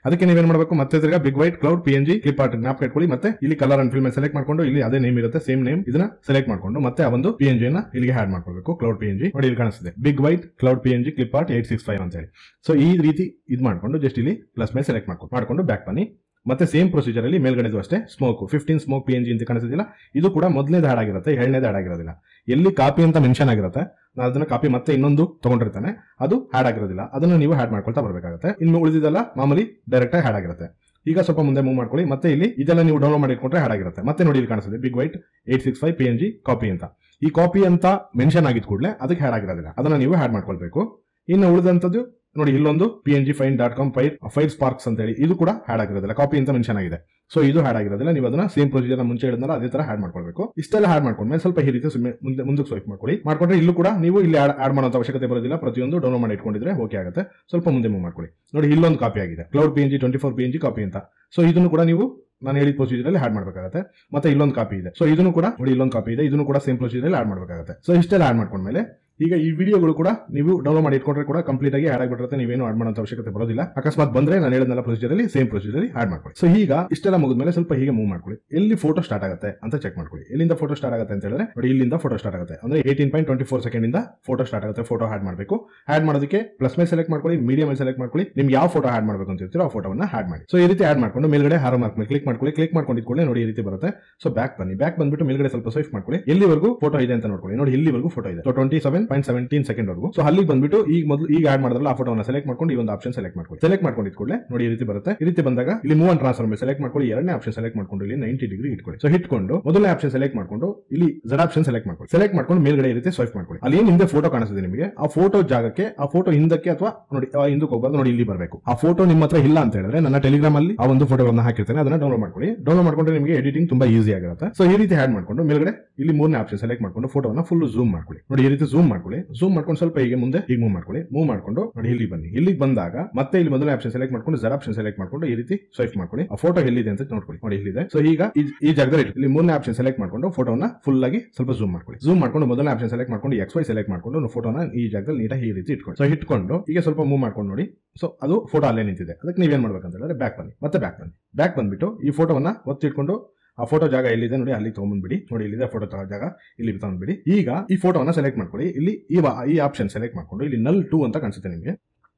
ಅದಕ್ಕೆ ನೀವೇನ್ ಮಾಡಬೇಕು, ಮತ್ತೆ ತಿರ್ಗಾ big white cloud PNG clip art ಜ್ಞಾಪಕ ಇಟ್ಕೊಳ್ಳಿ. ಮತ್ತೆ ಇಲ್ಲಿ ಕಲರ್ ಅಂಡ್ ಫಿಲ್ಮ್ ಸೆಲೆಕ್ಟ್ ಮಾಡ್ಕೊಂಡು ಇಲ್ಲಿ ಅದೇ ನೇಮ್ ಇರುತ್ತೆ, ಸೇಮ್ ನೇಮ್ ಇದನ್ನ ಸೆಲೆಕ್ಟ್ ಮಾಡ್ಕೊಂಡು ಮತ್ತೆ ಆ ಒಂದು PNG ನ ಇಲ್ಲಿಗೆ ಆಡ್ ಮಾಡ್ಕೊಳ್ಬೇಕು. ಕ್ಲೌಡ್ PNG ನೋಡಿ ಇಲ್ಲಿ ಕಾಣಿಸ್ತಿದೆ, big white cloud PNG clip art 865 ಅಂತ ಹೇಳಿ. ಸೊ ಈ ರೀತಿ ಇದು ಮಾಡ್ಕೊಂಡು ಜಸ್ಟ್ ಇಲ್ಲಿ ಪ್ಲಸ್ ಮೇಲೆ ಸೆಲೆಕ್ಟ್ ಮಾಡ್ಕೊಂಡು ಬ್ಯಾಕ್ ಬನ್ನಿ. ಮತ್ತೆ ಸೇಮ್ ಪ್ರೊಸೀಜರ್ ಅಲ್ಲಿ ಮೇಲ್ಗಡೆದು ಅಷ್ಟೇ ಸ್ಮೋಕ್ 15 ಸ್ಮೋಕ್ PNG ಅಂತ ಕಾಣಿಸ್ತಿಲ್ಲ. ಇದು ಕೂಡ ಮೊದಲನೇದು ಆಡ್ ಆಗಿರುತ್ತೆ, ಎರಡನೇದು ಆಡ್ ಆಗಿರೋದಿಲ್ಲ. ಎಲ್ಲಿ ಕಾಪಿ ಅಂತ ಮೆನ್ಷನ್ ಆಗಿರುತ್ತೆ ನಾನು ಅದನ್ನ ಕಾಪಿ ಮತ್ತೆ ಇನ್ನೊಂದು ತಗೊಂಡಿರ್ತಾನೆ, ಅದು ಆಡ್ ಆಗಿರೋದಿಲ್ಲ. ಅದನ್ನ ನೀವು ಆಡ್ ಮಾಡ್ಕೊಳ್ತಾ ಬರಬೇಕಾಗುತ್ತೆ. ಇನ್ನು ಉಳಿದಿದ್ದೆಲ್ಲ ಮಾಮೂಲಿ ಡೈರೆಕ್ಟ್ ಆಗಿ ಆಡ್ ಆಗಿರುತ್ತೆ. ಈಗ ಸ್ವಲ್ಪ ಮುಂದೆ ಮೂವ್ ಮಾಡ್ಕೊಳ್ಳಿ. ಮತ್ತೆ ಇಲ್ಲಿ ಇದೆಲ್ಲ ನೀವು ಡೌನ್ಲೋಡ್ ಮಾಡಿ ಇಟ್ಕೊಂಡ್ರೆ ಆಡ್ ಆಗಿರುತ್ತೆ. ಮತ್ತೆ ನೋಡಿ ಇಲ್ಲಿ ಕಾಣಿಸುತ್ತೆ ಬಿಗ್ ವೈಟ್ 865 PNG ಕಾಪಿ ಅಂತ. ಈ ಕಾಪಿ ಅಂತ ಮೆನ್ಷನ್ ಆಗಿದ್ ಕೂಡಲೇ ಅದಕ್ಕೆ ಆಡ್ ಆಗಿರೋದಿಲ್ಲ, ಅದನ್ನ ನೀವು ಆಡ್ ಮಾಡ್ಕೊಳ್ಬೇಕು. ಇನ್ನು ಉಳಿದಂತದ್ದು ನೋಡಿ ಇಲ್ಲೊಂದು PNGFind.com ಫೈರ್ ಸ್ಪಾರ್ಕ್ಸ್ ಅಂತ ಹೇಳಿ, ಇದು ಕೂಡ ಆಡ್ ಆಗಿರೋದಿಲ್ಲ, ಕಾಪಿ ಅಂತ ಮೆನ್ಷನ್ ಆಗಿದೆ. ಸೊ ಇದು ಆಡ್ ಆಗಿರೋದಿಲ್ಲ. ನೀವು ಅದನ್ನ ಸೇಮ್ ಪ್ರೊಸೀಜರ್ ಮುಂಚೆ ಹೇಳಿದ್ನಲ್ಲ ಅದೇ ತರ ಆಡ್ ಮಾಡ್ಕೊಳ್ಬೇಕು. ಇಷ್ಟೆಲ್ಲ ಆಡ್ ಮಾಡ್ಕೊಂಡ್ಮೇಲೆ ಸ್ವಲ್ಪ ಈ ರೀತಿ ಮುಂದಕ್ಕೆ ಸ್ವೈಪ್ ಮಾಡ್ಕೊಂಡ್ರೆ ಇಲ್ಲೂ ಕೂಡ ನೀವು ಇಲ್ಲಿ ಆಡ್ ಮಾಡೋ ಅವಶ್ಯಕತೆ ಬರೋದಿಲ್ಲ. ಪ್ರತಿಯೊಂದು ಡೌನ್ಲೋಡ್ ಮಾಡಿ ಇಟ್ಕೊಂಡಿದ್ರೆ ಓಕೆ ಆಗುತ್ತೆ. ಸ್ವಲ್ಪ ಮುಂದೆ ಮೂವ್ ಮಾಡ್ಕೊಳ್ಳಿ. ನೋಡಿ ಇಲ್ಲೊಂದು ಕಾಪಿ ಆಗಿದೆ, ಕ್ಲೌಡ್ PNG 24 PNG ಕಾಪಿ ಅಂತ. ಸೊ ಇದನ್ನು ಕೂಡ ನೀವು ನಾನು ಹೇಳಿದ ಪ್ರೊಸೀಜರ್ ಅಲ್ಲಿ ಆಡ್ ಮಾಡಬೇಕಾಗುತ್ತೆ. ಮತ್ತೆ ಇಲ್ಲೊಂದು ಕಾಪಿ ಇದೆ, ಸೊ ಇದನ್ನು ಕೂಡ ನೋಡಿ ಇಲ್ಲೊಂದು ಕಾಪಿ ಇದೆ, ಇದನ್ನು ಕೂಡ ಸೇಮ್ ಪ್ರೊಸೀಜರ್ ಅಲ್ಲಿ ಆಡ್ ಮಾಡಬೇಕಾಗುತ್ತೆ. ಸೊ ಇಷ್ಟೆಲ್ಲ ಆಡ್ ಮಾಡ್ಕೊಂಡ್ಮೇಲೆ ಈಗ ಈ ವಿಡಿಯೋಗಳು ಕೂಡ ನೀವು ಡೌನ್ಲೋಡ್ ಮಾಡಿ ಇಟ್ಕೊಂಡ್ರೆ ಕೂಡ ಕಂಪ್ಲೀಟ್ ಆಗಿ ಆಡ್ ಆಗಿಬಿಟ್ಟಿರುತ್ತೆ. ನೀವೇನು ಆಡ್ ಮಾಡೋ ಅವಶ್ಯಕತೆ ಬರೋದಿಲ್ಲ. ಅಕಸ್ಮಾತ್ ಬಂದ್ರೆ ನಾನು ಹೇಳಿದ್ನಲ್ಲ ಪ್ರೊಸೀಜರ್ ಅಲ್ಲಿ ಸೇಮ್ ಪ್ರೊಸೀಜರ್ ಅಲ್ಲಿ ಆಡ್ ಮಾಡ್ಕೊಳ್ಳಿ. ಸೊ ಈಗ ಇಷ್ಟೆಲ್ಲ ಮುಗಿದ್ಮೇಲೆ ಸ್ವಲ್ಪ ಹೀಗೆ ಮೂವ್ ಮಾಡ್ಕೊಳ್ಳಿ. ಎಲ್ಲಿ ಫೋಟೋ ಸ್ಟಾರ್ಟ್ ಆಗುತ್ತೆ ಅಂತ ಚೆಕ್ ಮಾಡ್ಕೊಳ್ಳಿ. ಎಲ್ಲಿಂದ ಫೋಟೋ ಸ್ಟಾರ್ಟ್ ಆಗುತ್ತೆ ಅಂತ ಹೇಳಿದ್ರೆ ನೋಡಿ ಇಲ್ಲಿಂದ ಫೋಟೋ ಸ್ಟಾರ್ಟ್ ಆಗುತ್ತೆ. ಅಂದ್ರೆ 18.24 ಸೆಕೆಂಡ್ ಇಂದ ಫೋಟೋ ಸ್ಟಾರ್ಟ್ ಆಗುತ್ತೆ. ಫೋಟೋ ಆಡ್ ಮಾಡಬೇಕು. ಆಡ್ ಮಾಡೋದಕ್ಕೆ ಪ್ಲಸ್ ಮೇಲೆ ಸೆಲೆಕ್ಟ್ ಮಾಡ್ಕೊಳ್ಳಿ, ಮೀಡಿಯಂ ಮೇಲೆ ಸೆಲೆಕ್ಟ್ ಮಾಡ್ಕೊಳ್ಳಿ. ನಿಮ್ಗೆ ಯಾವ ಫೋಟೋ ಆಡ್ ಮಾಡಬೇಕು ಅಂತ ಹೇಳ್ತೀರೋ ಆ ಫೋಟೋವನ್ನ ಆಡ್ ಮಾಡಿ. ಸೊ ಈ ರೀತಿ ಆಡ್ ಮಾಡ್ಕೊಂಡು ಮೇಲ್ಗಡೆ ಹಾರೋ ಮಾರ್ಕ್ ಮೇಲೆ ಕ್ಲಿಕ್ ಮಾಡ್ಕೊಳ್ಳಿ. ಕ್ಲಿಕ್ ಮಾಡ್ಕೊಂಡಿದ್ಕೊಳ್ಳಿ ನೋಡಿ ಈ ರೀತಿ ಬರುತ್ತೆ. ಸೊ ಬ್ಯಾಕ್ ಬನ್ನಿ. ಬ್ಯಾಕ್ ಬಂದ್ಬಿಟ್ಟು ಮೇಲ್ಗಡೆ ಸ್ವಲ್ಪ ಸ್ವೈಪ್ ಮಾಡ್ಕೊಳ್ಳಿ. ಎಲ್ಲಿವರೆಗೂ ಫೋಟೋ ಇದೆ ಅಂತ ನೋಡ್ಕೊಳ್ಳಿ. ನೋಡಿ ಇಲ್ಲಿವರೆಗೂ ಫೋಟೋ ಇದೆ. 27.17 ಸೆಕೆಂಡ್ ವರೆಗೂ. ಸೊ ಅಲ್ಲಿಗೆ ಬಂದ್ಬಿಟ್ಟು ಈಗ ಆಡ್ ಮಾಡಿದ್ರಲ್ಲ ಆ ಫೋಟೋನ ಸೆಲೆಕ್ಟ್ ಮಾಡ್ಕೊಂಡು ಈ ಒಂದು ಆಪ್ಷನ್ ಸೆಲೆಕ್ಟ್ ಮಾಡ್ಕೊಳ್ಳಿ. ಸೆಲೆಕ್ಟ್ ಮಾಡ್ಕೊಂಡಿದ್ಕೊಳ್ಳಿ ನೋಡಿ ಈ ರೀತಿ ಬರುತ್ತೆ. ಈ ರೀತಿ ಬಂದಾಗ ಇಲ್ಲಿ ಮೂವ್ ಅಂಡ್ ಟ್ರಾನ್ಸ್ಫರ್ ಮೇಲೆ ಸೆಲೆಕ್ಟ್ ಮಾಡ್ಕೊಳ್ಳಿ. ಎರಡನೇ ಆಪ್ಷನ್ ಸೆಲೆಕ್ಟ್ ಮಾಡ್ಕೊಂಡು ಇಲ್ಲಿ 90 ಡಿಗ್ರಿ ಇಟ್ಕೊಳ್ಳಿ. ಸೊ ಇಟ್ಕೊಂಡು ಮೊದಲನೇ ಆಪ್ಷನ್ ಸೆಲೆಕ್ಟ್ ಮಾಡ್ಕೊಂಡು ಇಲ್ಲಿ Z ಆಪ್ಷನ್ ಸೆಲೆಕ್ಟ್ ಮಾಡ್ಕೊಳ್ಳಿ. ಸೆಲೆಕ್ಟ್ ಮಾಡ್ಕೊಂಡು ಮೇಲ್ಗಡೆ ಈ ರೀತಿ ಸ್ವೈಪ್ ಮಾಡ್ಕೊಳ್ಳಿ. ಅಲ್ಲಿ ಏನ್ ಹಿಂದೆ ಫೋಟೋ ಕಾಣಿಸ್ತಿದೆ ನಿಮಗೆ, ಆ ಫೋಟೋ ಜಾಗಕ್ಕೆ ಆ ಫೋಟೋ ಹಿಂದಕ್ಕೆ ಅಥವಾ ನೋಡಿ ಹಿಂದಕ್ಕೆ ಹೋಗ್ಬಾರ್ದು, ನೋಡಿ ಇಲ್ಲಿ ಬರಬೇಕು. ಆ ಫೋಟೋ ನಿಮ್ಮ ಹತ್ರ ಇಲ್ಲ ಅಂತ ಹೇಳಿದ್ರೆ ನನ್ನ ಟೆಲಿಗ್ರಾಮ್ ಅಲ್ಲಿ ಆ ಒಂದು ಫೋಟೋಗಳನ್ನ ಹಾಕಿರ್ತೇನೆ, ಅದನ್ನ ಡೌನ್ಲೋಡ್ ಮಾಡ್ಕೊಳ್ಳಿ. ಡೌನ್ಲೋಡ್ ಮಾಡ್ಕೊಂಡ್ರೆ ನಿಮಗೆ ಎಡಿಟಿಂಗ್ ತುಂಬಾ ಈಸಿ ಆಗಿರುತ್ತೆ. ಸೊ ಈ ರೀತಿ ಆಡ್ ಮಾಡ್ಕೊಂಡು ಮೇಲ್ಗಡೆ ಇಲ್ಲಿ ಮೂರನೇ ಆಪ್ಷನ್ ಸೆಲೆಕ್ಟ್ ಮಾಡ್ಕೊಂಡು ಫೋಟೋನ ಫುಲ್ ಝೂಮ್ ಮಾಡ್ಕೊಳ್ಳಿ. ನೋಡಿ ಈ ರೀತಿ ಝೂಮ್ ಮಾಡ್ಕೊಳ್ಳಿ. ಝೂಮ್ ಮಾಡ್ಕೊಂಡು ಸ್ವಲ್ಪ ಹೀಗೆ ಮುಂದೆ ಈಗ ಮೂವ್ ಮಾಡ್ಕೊಳ್ಳಿ. ಮೂವ್ ಮಾಡ್ಕೊಂಡು ನೋಡಿ ಇಲ್ಲಿ ಬನ್ನಿ. ಇಲ್ಲಿಗೆ ಬಂದಾಗ ಮತ್ತೆ ಇಲ್ಲಿ ಮೊದಲನೇ ಆಪ್ಷನ್ ಸೆಲೆಕ್ಟ್ ಮಾಡ್ಕೊಂಡು Z ಆಪ್ಷನ್ ಸೆಲೆಕ್ಟ್ ಮಾಡ್ಕೊಂಡು ಈ ರೀತಿ ಸ್ವೈಪ್ ಮಾಡ್ಕೊಳ್ಳಿ. ಆ ಫೋಟೋ ಎಲ್ಲಿದೆ ಅಂತ ನೋಡ್ಕೊಳ್ಳಿ. ನೋಡಿ ಇಲ್ಲಿದೆ. ಸೊ ಈಗ ಈ ಜಾಗದಲ್ಲಿ ಇಲ್ಲಿ ಮೂರನೇ ಆಪ್ಷನ್ ಸೆಲೆಕ್ಟ್ ಮಾಡ್ಕೊಂಡು ಫೋಟೋನ ಫುಲ್ ಆಗಿ ಸ್ವಲ್ಪ ಝೂಮ್ ಮಾಡ್ಕೊಳ್ಳಿ. ಝೂಮ್ ಮಾಡ್ಕೊಂಡು ಮೊದಲನೇ ಆಪ್ಷನ್ ಸೆಲೆಕ್ಟ್ ಮಾಡ್ಕೊಂಡು XY ಸೆಲೆಕ್ಟ್ ಮಾಡ್ಕೊಂಡು ಫೋಟೋನ ಈ ಜಾಗದಲ್ಲಿ ನೀಟಾಗಿ ಈ ರೀತಿ ಇಟ್ಕೊಂಡು ಸೊ ಇಟ್ಕೊಂಡು ಈಗ ಸ್ವಲ್ಪ ಮೂವ್ ಮಾಡ್ಕೊಂಡು ನೋಡಿ. ಸೊ ಅದು ಫೋಟೋ ಅಲ್ಲೇ ನಿಂತಿದೆ. ಅದಕ್ಕೆ ನೀವೇನ್ ಮಾಡ್ಬೇಕಂತ ಹೇಳಿದ್ರೆ ಬ್ಯಾಕ್ ಬನ್ನಿ. ಮತ್ತೆ ಬ್ಯಾಕ್ ಬನ್ನಿ. ಬ್ಯಾಕ್ ಬಂದ್ಬಿಟ್ಟು ಈ ಫೋಟೋವನ್ನ ಒತ್ತಿಟ್ಕೊಂಡು ಆ ಫೋಟೋ ಜಾಗ ಎಲ್ಲಿದೆ ನೋಡಿ ಅಲ್ಲಿ ತಗೊಂಡ್ಬಿಡಿ. ನೋಡಿ ಇಲ್ಲಿದೆ ಫೋಟೋ ಜಾಗ, ಇಲ್ಲಿ ತಗೊಂಡ್ಬಿಡಿ. ಈಗ ಈ ಫೋಟೋವನ್ನ ಸೆಲೆಕ್ಟ್ ಮಾಡ್ಕೊಳ್ಳಿ. ಇಲ್ಲಿ ಈ ಆಪ್ಷನ್ ಸೆಲೆಕ್ಟ್ ಮಾಡ್ಕೊಂಡು ಇಲ್ಲಿ null 2 ಅಂತ ಕಾಣಿಸುತ್ತೆ ನಿಮಗೆ.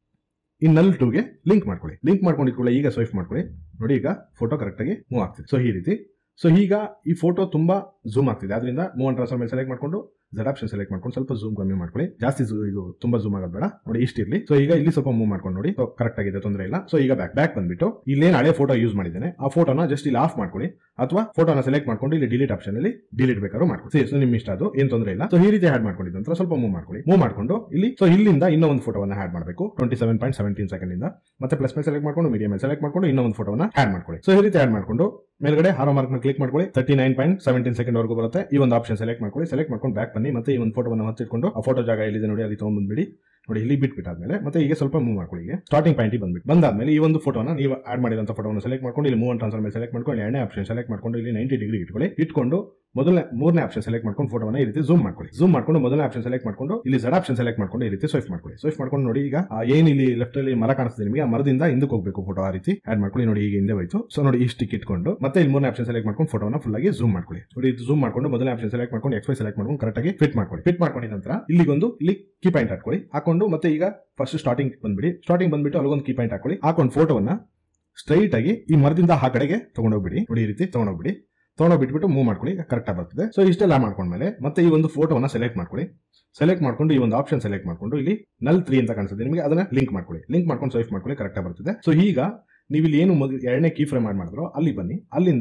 ಈ null 2 ಗೆ ಲಿಂಕ್ ಮಾಡ್ಕೊಳ್ಳಿ. ಲಿಂಕ್ ಮಾಡ್ಕೊಂಡಿಟ್ಕೊಳ್ಳಿ. ಈಗ ಸ್ವೈಪ್ ಮಾಡ್ಕೊಳ್ಳಿ. ನೋಡಿ ಈಗ ಫೋಟೋ ಕರೆಕ್ಟ್ ಆಗಿ ಮೂವ್ ಆಗ್ತಿದೆ. ಸೊ ಈ ರೀತಿ. ಸೊ ಈಗ ಈ ಫೋಟೋ ತುಂಬಾ ಝೂಮ್ ಆಗ್ತಿದೆ, ಅದರಿಂದ ಮೂವ್ ಅಂಡ್ ಟ್ರಾನ್ಸ್ಫರ್ ಮೇಲೆ ಸೆಲೆಕ್ಟ್ ಮಾಡ್ಕೊಂಡು Z ಆಪ್ಷನ್ ಸೆಲೆಕ್ಟ್ ಮಾಡ್ಕೊಂಡು ಸ್ವಲ್ಪ ಝೂಮ್ ಕಮ್ಮಿ ಮಾಡ್ಕೊಳ್ಳಿ. ಜಾಸ್ತಿ ಇದು ತುಂಬಾ ಝೂಮ್ ಆಗೋದು ಬೇಡ. ನೋಡಿ ಇಷ್ಟಿರ್ಲಿ. ಸೊ ಈಗ ಇಲ್ಲಿ ಸ್ವಲ್ಪ ಮೂವ್ ಮಾಡ್ಕೊಂಡು ನೋಡಿ ಕರೆಕ್ಟ್ ಆಗಿದೆ, ತೊಂದರೆ ಇಲ್ಲ. ಸೊ ಈಗ ಬ್ಯಾಕ್ ಬಂದ್ಬಿಟ್ಟು ಇಲ್ಲೇನು ಹಳೆ ಫೋಟೋ ಯೂಸ್ ಮಾಡಿದ್ದೇನೆ ಆ ಫೋಟೋನ ಜಸ್ಟ್ ಇಲ್ಲಿ ಆಫ್ ಮಾಡ್ಕೊಳ್ಳಿ, ಅಥವಾ ಫೋಟೋನ ಸೆಲೆಕ್ಟ್ ಮಾಡ್ಕೊಂಡು ಇಲ್ಲಿ ಡಿಲೀಟ್ ಆಪ್ಷನ್ ಅಲ್ಲಿ ಡಿಲೀಟ್ ಬೇಕಾದ್ರೂ ಮಾಡ್ಕೊಳ್ಳಿ. ಸೊ ನಿಮ್ ಇಷ್ಟ, ಅದು ಏನ್ ತೊಂದರೆ ಇಲ್ಲ. ಸೊ ಈ ರೀತಿ ಆಡ್ ಮಾಡ್ಕೊಂಡಿದ್ದ ನಂತರ ಸ್ವಲ್ಪ ಮೂವ್ ಮಾಡ್ಕೊಳ್ಳಿ. ಮೂವ್ ಮಾಡ್ಕೊಂಡು ಇಲ್ಲಿ ಸೊ ಇಲ್ಲಿಂದ ಇನ್ನೂ ಒಂದು ಫೋಟೋವನ್ನ ಆಡ್ ಮಾಡಬೇಕು 27.17 ಸೆಕೆಂಡ್ ಇಂದ. ಮತ್ತೆ ಪ್ಲಸ್ ಮೇಲೆ ಸೆಲೆಕ್ಟ್ ಮಾಡ್ಕೊಂಡು ಮೀಡಿಯಂ ಮೇಲೆ ಸೆಲೆಕ್ಟ್ ಮಾಡ್ಕೊಂಡು ಇನ್ನೊಂದು ಫೋಟೋವನ್ನ ಆಡ್ ಮಾಡ್ಕೊಳ್ಳಿ. ಸೊ ಈ ರೀತಿ ಆಡ್ ಮಾಡ್ಕೊಂಡು ಮೇಲ್ಗಡೆ ಹಾರೋ ಮಾರ್ಕ್ ನ ಕ್ಲಿಕ್ ಮಾಡ್ಕೊಳ್ಳಿ. 39.17 ಸೆಕೆಂಡ್ ವರೆಗೂ ಬರುತ್ತೆ. ಈ ಒಂದು ಆಪ್ಷನ್ ಸೆಲೆಕ್ಟ್ ಮಾಡ್ಕೊಳ್ಳಿ. ಸೆಲೆಕ್ಟ್ ಮಾಡ್ಕೊಂಡು ಬ್ಯಾಕ್ ಬನ್ನಿ. ಮತ್ತೆ ಈ ಒಂದು ಫೋಟೋವನ್ನು ಹೊತ್ತಿಟ್ಕೊಂಡು ಆ ಫೋಟೋ ಜಾಗ ಎಲ್ಲಿದೆ ನೋಡಿ ಅಲ್ಲಿ ತಗೊಂಡ್ಬಂದ್ಬಿಡಿ. ನೋಡಿ ಇಲ್ಲಿ ಬಿಟ್ಬಿಟ್ಟಾದ್ಮೇಲೆ ಮತ್ತೆ ಈಗ ಸ್ವಲ್ಪ ಮೂವ್ ಮಾಡ್ಕೊಳ್ಳಿ. ಸ್ಟಾರ್ಟಿಂಗ್ ಪಾಯಿಂಟ್ ಬಂದಾದ್ಮೇಲೆ ಈ ಒಂದು ಫೋಟೋನ ನೀವು ಆಡ್ ಮಾಡಿದಂತ ಫೋಟೋವನ್ನು ಸೆಲೆಕ್ಟ್ ಮಾಡ್ಕೊಂಡು ಇಲ್ಲಿ ಮೂವ್ ಅಂಡ್ ಟ್ರಾನ್ಸ್ಫರ್ ಮೇಲೆ ಸೆಲೆಕ್ಟ್ ಮಾಡ್ಕೊಂಡು ಎರಡನೇ ಆಪ್ಷನ್ ಸೆಲೆಕ್ಟ್ ಮಾಡ್ಕೊಂಡು ಇಲ್ಲಿ 90 ಡಿಗ್ರಿ ಇಟ್ಕೊಂಡು ಮೂರನೇ ಆಪ್ಷನ್ ಸೆಲೆಕ್ಟ್ ಮಾಡ್ಕೊಂಡು ಫೋಟೋನ ಈ ರೀತಿ ಝೂಮ್ ಮಾಡ್ಕೊಳ್ಳಿ. ಝೂಮ್ ಮಾಡ್ಕೊಂಡು ಮೊದಲನೇ ಆಪ್ಷನ್ ಸೆಲೆಕ್ಟ್ ಮಾಡ್ಕೊಂಡು ಇಲ್ಲಿ Z ಆಪ್ಷನ್ ಸೆಲೆಕ್ಟ್ ಮಾಡ್ಕೊಂಡು ಈ ರೀತಿ ಸ್ವೈಪ್ ಮಾಡ್ಕೊಳ್ಳಿ. ಸ್ವೈಪ್ ಮಾಡ್ಕೊಂಡು ನೋಡಿ ಈಗ ಏನ್ ಇಲ್ಲಿ ಲೆಫ್ಟ್ ಅಲ್ಲಿ ಮರ ಕಾಣಿಸ್ತಿದೆ ನಿಮಗೆ, ಆ ಮರದಿಂದ ಹಿಂದಕ್ಕೆ ಹೋಗಬೇಕು ಫೋಟೋ. ಆ ರೀತಿ ಆಡ್ ಮಾಡ್ಕೊಳ್ಳಿ. ನೋಡಿ ಈಗ ಹಿಂದೆ ಹೋಯ್ತು. ಸೊ ನೋಡಿ ಇಷ್ಟಕ್ಕೆ ಇಟ್ಕೊಂಡು ಮತ್ತೆ ಇಲ್ಲಿ ಮೂರನೇ ಆಪ್ಷನ್ ಸೆಲೆಕ್ಟ್ ಮಾಡ್ಕೊಂಡು ಫೋಟೋನ ಫುಲ್ ಆಗಿ ಝೂಮ್ ಮಾಡ್ಕೊಳ್ಳಿ. ನೋಡಿ ಝೂಮ್ ಮಾಡ್ಕೊಂಡು ಮೊದಲನೇ ಆಪ್ಷನ್ ಸೆಲೆಕ್ಟ್ ಮಾಡ್ಕೊಂಡು XY ಸೆಲೆಕ್ಟ್ ಮಾಡ್ಕೊಂಡು ಕರೆಕ್ಟ್ ಆಗಿ ಫಿಟ್ ಮಾಡ್ಕೊಳ್ಳಿ. ಫಿಟ್ ಮಾಡ್ಕೊಂಡಿದ ನಂತರ ಇಲ್ಲಿ ಕೀ ಪಾಯಿಂಟ್ ಹಾಕೊಳ್ಳಿ. ಹಾಕೊಂಡು ಮತ್ತೆ ಈಗ ಫಸ್ಟ್ ಸ್ಟಾರ್ಟಿಂಗ್ ಬಂದ್ಬಿಟ್ಟು ಅಲ್ಲೊಂದು ಕೀ ಪಾಯಿಂಟ್ ಹಾಕೊಂಡು ಫೋಟೋವನ್ನ ಸ್ಟ್ರೈಟ್ ಆಗಿ ಈ ಮರದಿಂದ ಆ ಕಡೆಗೆ ತಗೊಂಡೋಗ್ಬಿಡಿ. ನೋಡಿ ಈ ರೀತಿ ತಗೊಂಡೋಗ್ಬಿಟ್ಬಿಟ್ಟು ಮೂವ್ ಮಾಡ್ಕೊಳ್ಳಿ. ಕರೆಕ್ಟ್ ಆಗಿ ಬರ್ತದೆ. ಸೊ ಇಷ್ಟೆಲ್ಲ ಮಾಡ್ಕೊಂಡ್ಮೇಲೆ ಮತ್ತೆ ಈ ಒಂದು ಫೋಟೋವನ್ನ ಸೆಲೆಕ್ಟ್ ಮಾಡ್ಕೊಳ್ಳಿ. ಸೆಲೆಕ್ಟ್ ಮಾಡ್ಕೊಂಡು ಈ ಒಂದು ಆಪ್ಷನ್ ಸೆಲೆಕ್ಟ್ ಮಾಡ್ಕೊಂಡು ಇಲ್ಲಿ null 3 ಅಂತ ಕಾಣಿಸುತ್ತೆ ನಿಮಗೆ, ಅದನ್ನ ಲಿಂಕ್ ಮಾಡ್ಕೊಳ್ಳಿ. ಲಿಂಕ್ ಮಾಡ್ಕೊಂಡು ಸ್ವೈಪ್ ಮಾಡ್ಕೊಳ್ಳಿ. ಕರೆಕ್ಟ್ ಆಗಿ ಬರ್ತದೆ. ಸೊ ಈಗ ನೀವು ಇಲ್ಲಿ ಏನು ಎರಡನೇ ಕೀ ಫ್ರೇಮ್ ಮಾಡಿದ್ರು ಅಲ್ಲಿ ಬನ್ನಿ. ಅಲ್ಲಿಂದ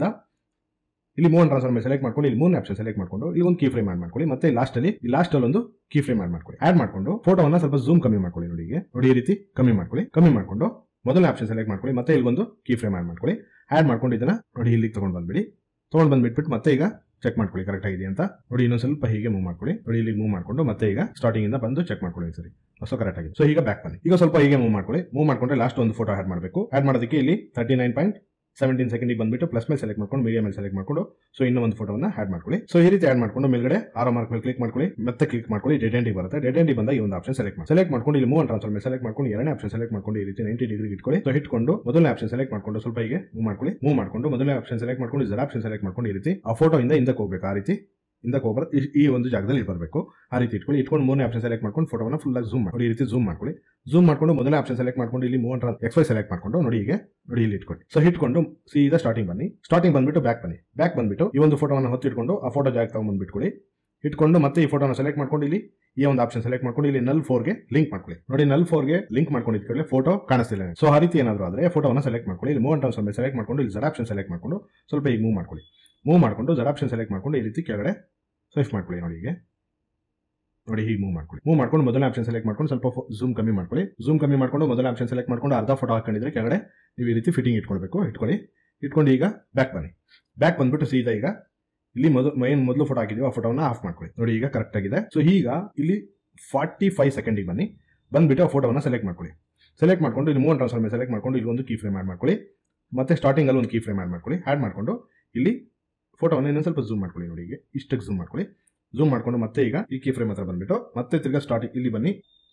ಇಲ್ಲಿ ಮೂವ್ ಅಂಡ್ ಟ್ರಾನ್ಸ್ಫರ್ ಮೇಲೆ ಸೆಲೆಕ್ಟ್ ಮಾಡ್ಕೊಂಡು ಇಲ್ಲಿ ಮೂರನೇ ಆಪ್ಷನ್ ಸೆಲೆಕ್ಟ್ ಮಾಡ್ಕೊಂಡು ಇಲ್ಲಿ ಒಂದು ಕೀ ಫ್ರೇಮ್ ಆಡ್ ಮಾಡ್ಕೊಳ್ಳಿ. ಮತ್ತೆ ಲಾಸ್ಟ್ ಅಲ್ಲಿ ಒಂದು ಕೀ ಫ್ರೇಮ್ ಆಡ್ ಮಾಡ್ಕೊಂಡು ಫೋಟೋವನ್ನ ಸ್ವಲ್ಪ ಝೂಮ್ ಕಮ್ಮಿ ಮಾಡ್ಕೊಳ್ಳಿ. ನೋಡಿ ಈ ರೀತಿ ಕಮ್ಮಿ ಮಾಡ್ಕೊಂಡು ಮೊದಲನೇ ಆಪ್ಷನ್ ಸೆಲೆಕ್ಟ್ ಮಾಡ್ಕೊಳ್ಳಿ. ಮತ್ತೆ ಇಲ್ಲಿ ಒಂದು ಕೀ ಫ್ರೇಮ್ ಆಡ್ ಮಾಡ್ಕೊಳ್ಳಿ. ಆಡ್ ಮಾಡ್ಕೊಂಡು ಇದನ್ನ ನೋಡಿ ಇಲ್ಲಿಗೆ ತಗೊಂಡ್ ಬಂದ್ಬಿಟ್ಟು ಮತ್ತೆ ಈಗ ಚೆಕ್ ಮಾಡ್ಕೊಳ್ಳಿ ಕರೆಕ್ಟ್ ಆಗಿದೆ ಅಂತ. ನೋಡಿ ಇನ್ನೊಂದು ಸ್ವಲ್ಪ ಹೀಗೆ ಮೂವ್ ಮಾಡ್ಕೊಳ್ಳಿ. ನೋಡಿ ಇಲ್ಲಿ ಮೂವ್ ಮಾಡ್ಕೊಂಡು ಮತ್ತೆ ಈಗ ಸ್ಟಾರ್ಟಿಂಗ್ ಇಂದ ಬಂದು ಚೆಕ್ ಮಾಡ್ಕೊಳ್ಳಿ ಸರಿ. ಸೊ ಕರೆಕ್ಟ್ ಆಗಿದೆ. ಸೊ ಈಗ ಬ್ಯಾಕ್ ಬನ್ನಿ. ಈಗ ಸ್ವಲ್ಪ ಹೀಗೆ ಮೂವ್ ಮಾಡ್ಕೊಂಡ್ರೆ ಲಾಸ್ಟ್ ಒಂದು ಫೋಟೋ ಆಡ್ ಮಾಡಬೇಕು. ಆಡ್ ಮಾಡೋದಕ್ಕೆ ಇಲ್ಲಿ 17 ಸೆಕೆಂಡಿಗೆ ಬಂದ್ಬಿಟ್ಟು ಪ್ಲಸ್ ಮೇಲೆ ಸೆಲೆಕ್ಟ್ ಮಾಡ್ಕೊಂಡು ಮೀಡಿಯಾ ಮೇಲೆ ಸೆಲೆಕ್ಟ್ ಮಾಡ್ಕೊಂಡು ಸೊ ಇನ್ನೂ ಒಂದು ಫೋಟೋನ ಆಡ್ ಮಾಡ್ಕೊಳ್ಳಿ. ಸೊ ಈ ರೀತಿ ಆಡ್ ಮಾಡ್ಕೊಂಡು ಮೇಲ್ಗಡೆ ಆರೋ ಮಾರ್ಕ್ ಮೇಲೆ ಕ್ಲಿಕ್ ಮಾಡ್ಕೊಳ್ಳಿ, ಮತ್ತೆ ಕ್ಲಿಕ್ ಮಾಡ್ಕೊಳ್ಳಿ, ಡೆಡ್ ಎಂಡಿಗೆ ಬರುತ್ತೆ. ಡೆಡ್ ಎಂಡಿಗೆ ಬಂದಾಗ ಈ ಒಂದು ಆಪ್ಷನ್ ಸೆಲೆಕ್ಟ್ ಮಾಡ್ಕೊಂಡು ಇಲ್ಲಿ ಮೂವ್ ಅಂಡ್ ಟ್ರಾನ್ಸ್ಫರ್ ಮೇಲೆ ಸೆಲೆಕ್ಟ್ ಮಾಡ್ಕೊಂಡು ಎರಡನೇ ಆಪ್ಷನ್ ಸೆಲೆಕ್ಟ್ ಮಾಡ್ಕೊಂಡು ಈ ರೀತಿ 90 ಡಿಗ್ರಿ ಇಟ್ಕೊಳ್ಳಿ. ಸೊ ಇಟ್ಕೊಂಡು ಮೊದಲನೇ ಆಪ್ಷನ್ ಸೆಲೆಕ್ಟ್ ಮಾಡ್ಕೊಂಡು ಸ್ವಲ್ಪ ಹೀಗೆ ಮೂವ್ ಮಾಡ್ಕೊಂಡು ಮೊದಲನೇ ಆಪ್ಷನ್ ಸೆಲೆಕ್ಟ್ ಮಾಡ್ಕೊಂಡು Z ಆಪ್ಷನ್ ಸೆಲೆಕ್ಟ್ ಮಾಡ್ಕೊಂಡು ಈ ರೀತಿ ಆ ಫೋಟೋ ಇಂದ ಹಿಂದಕ್ಕೆ ಹೋಗ್ಬೇಕು, ಆ ರೀತಿ ಹಿಂದಕ್ಕೆ ಹೋಗ್ಬಾರ್ದು, ಈ ಒಂದು ಜಾಗದಲ್ಲಿ ಬರಬೇಕು. ಆ ರೀತಿ ಇಟ್ಕೊಂಡು ಮೂರನೇ ಆಪ್ಷನ್ ಸೆಲೆಕ್ಟ್ ಮಾಡ್ಕೊಂಡು ಫೋಟೋನ ಫುಲ್ ಆಗಿ ಝೂಮ್ ಮಾಡಿ ಈ ರೀತಿ ಝೂಮ್ ಮಾಡ್ಕೊಳ್ಳಿ. ಝೂಮ್ ಮಾಡ್ಕೊಂಡು ಮೊದಲನೇ ಆಪ್ಷನ್ ಸೆಲೆಕ್ಟ್ ಮಾಡ್ಕೊಂಡು ಇಲ್ಲಿ ಮೂವ್ ಅಂಡ್ XY ಸೆಲೆಕ್ಟ್ ಮಾಡ್ಕೊಂಡು ನೋಡಿ ಇಲ್ಲಿ ಇಟ್ಕೊಳ್ಳಿ. ಸೊ ಇಟ್ಕೊಂಡು ಸೀದಾ ಸ್ಟಾರ್ಟಿಂಗ್ ಬಂದ್ಬಿಟ್ಟು ಬ್ಯಾಕ್ ಬಂದ್ಬಿಟ್ಟು ಈ ಒಂದು ಫೋಟೋವನ್ನು ಹೊತ್ತಿಟ್ಕೊಂಡು ಆ ಫೋಟೋ ಜಾಗ ತಗೊಂಡ್ಬಿಟ್ಕೊಳ್ಳಿ. ಇಟ್ಕೊಂಡು ಮತ್ತೆ ಈ ಫೋಟೋನ ಸೆಲೆಕ್ಟ್ ಮಾಡ್ಕೊಂಡು ಇಲ್ಲಿ ಈ ಒಂದು ಆಪ್ಷನ್ ಸೆಲೆಕ್ಟ್ ಮಾಡ್ಕೊಂಡು ಇಲ್ಲಿ ನಲ್ 4 ಗೆ ಲಿಂಕ್ ಮಾಡ್ಕೊಳ್ಳಿ. ನೋಡಿ ನಲ್ 4 ಗೆ ಲಿಂಕ್ ಮಾಡ್ಕೊಂಡು ಇಟ್ಕೊಳ್ಳಿ, ಫೋಟೋ ಕಾಣಿಸ್ತಿಲ್ಲ. ಸೊ ಆ ರೀತಿ ಏನಾದರೂ ಆದ್ರೆ ಫೋಟೋನ ಸೆಲೆಕ್ಟ್ ಮಾಡ್ಕೊಳ್ಳಿ. ಇಲ್ಲಿ ಮೂವ್ ಅಂಡ್ ಟ್ರಾನ್ಸ್ಫರ್ ಮೇಲೆ ಸೆಲೆಕ್ಟ್ ಮಾಡ್ಕೊಂಡು ಇಲ್ಲಿ Z ಆಪ್ಷನ್ ಸೆಲೆಕ್ಟ್ ಮಾಡ್ಕೊಂಡು ಸ್ವಲ್ಪ ಈಗ ಮೂವ್ ಮಾಡ್ಕೊಂಡು Z ಆಪ್ಷನ್ ಸೆಲೆಕ್ಟ್ ಮಾಡ್ಕೊಂಡು ಈ ರೀತಿ ಕೆಳಗಡೆ ಸ್ವೈಪ್ ಮಾಡ್ಕೊಳ್ಳಿ. ನೋಡಿ ಹೀಗೆ ಮೂವ್ ಮಾಡ್ಕೊಂಡು ಮೊದಲನೇ ಆಪ್ಷನ್ ಸೆಲೆಕ್ಟ್ ಮಾಡ್ಕೊಂಡು ಸ್ವಲ್ಪ ಝೂಮ್ ಕಮ್ಮಿ ಮಾಡ್ಕೊಂಡು ಮೊದಲನೇ ಆಪ್ಷನ್ ಸೆಲೆಕ್ಟ್ ಮಾಡ್ಕೊಂಡು ಅರ್ಧ ಫೋಟೋ ಹಾಕೊಂಡಿದ್ರೆ ಕೆಳಗಡೆ ನೀವು ಈ ರೀತಿ ಫಿಟ್ಟಿಂಗ್ ಇಟ್ಕೊಂಡು ಈಗ ಬ್ಯಾಕ್ ಬಂದ್ಬಿಟ್ಟು ಸೀದಾ ಈಗ ಇಲ್ಲಿ ಮೊದಲು ಫೋಟೋ ಹಾಕಿದೀವಿ ಆ ಫೋಟೋನ ಆಫ್ ಮಾಡ್ಕೊಳ್ಳಿ. ನೋಡಿ ಈಗ ಕರೆಕ್ಟ್ ಆಗಿದೆ. ಸೊ ಈಗ ಇಲ್ಲಿ 45 ಸೆಕೆಂಡಿಗೆ ಬಂದ್ಬಿಟ್ಟು ಆ ಫೋಟೋನ ಸೆಲೆಕ್ಟ್ ಮಾಡ್ಕೊಂಡು ಇಲ್ಲಿ ಮೂವ್ ಅಂಡ್ ಟ್ರಾನ್ಸ್ಫರ್ ಮೇಲೆ ಸೆಲೆಕ್ಟ್ ಮಾಡ್ಕೊಂಡು ಇಲ್ಲಿ ಒಂದು ಕೀ ಫ್ರೇಮ್ ಆಡ್ ಮಾಡ್ಕೊಳ್ಳಿ. ಮತ್ತೆ ಸ್ಟಾರ್ಟಿಂಗ್ ಅಲ್ಲಿ ಒಂದು ಕೀ ಫ್ರೇಮ್ ಆಡ್ ಮಾಡ್ಕೊಂಡು ಇಲ್ಲಿ ಫೋಟೋನ ಇನ್ನೊಂದು ಸ್ವಲ್ಪ ಝೂಮ್ ಮಾಡ್ಕೊಳ್ಳಿ. ನೋಡಿ ಈಗ ಇಷ್ಟಕ್ಕೆ ಝೂಮ್ ಮಾಡ್ಕೊಂಡು ಮತ್ತೆ ಈಗ ಈ ಕೀ ಫ್ರೇಮ್ ಹತ್ರ ಬಂದ್ಬಿಟ್ಟು ಮತ್ತೆ ತಿರ್ಗಾ ಸ್ಟಾರ್ಟಿಂಗ್ ಇಲ್ಲಿ ಬನ್ನಿ,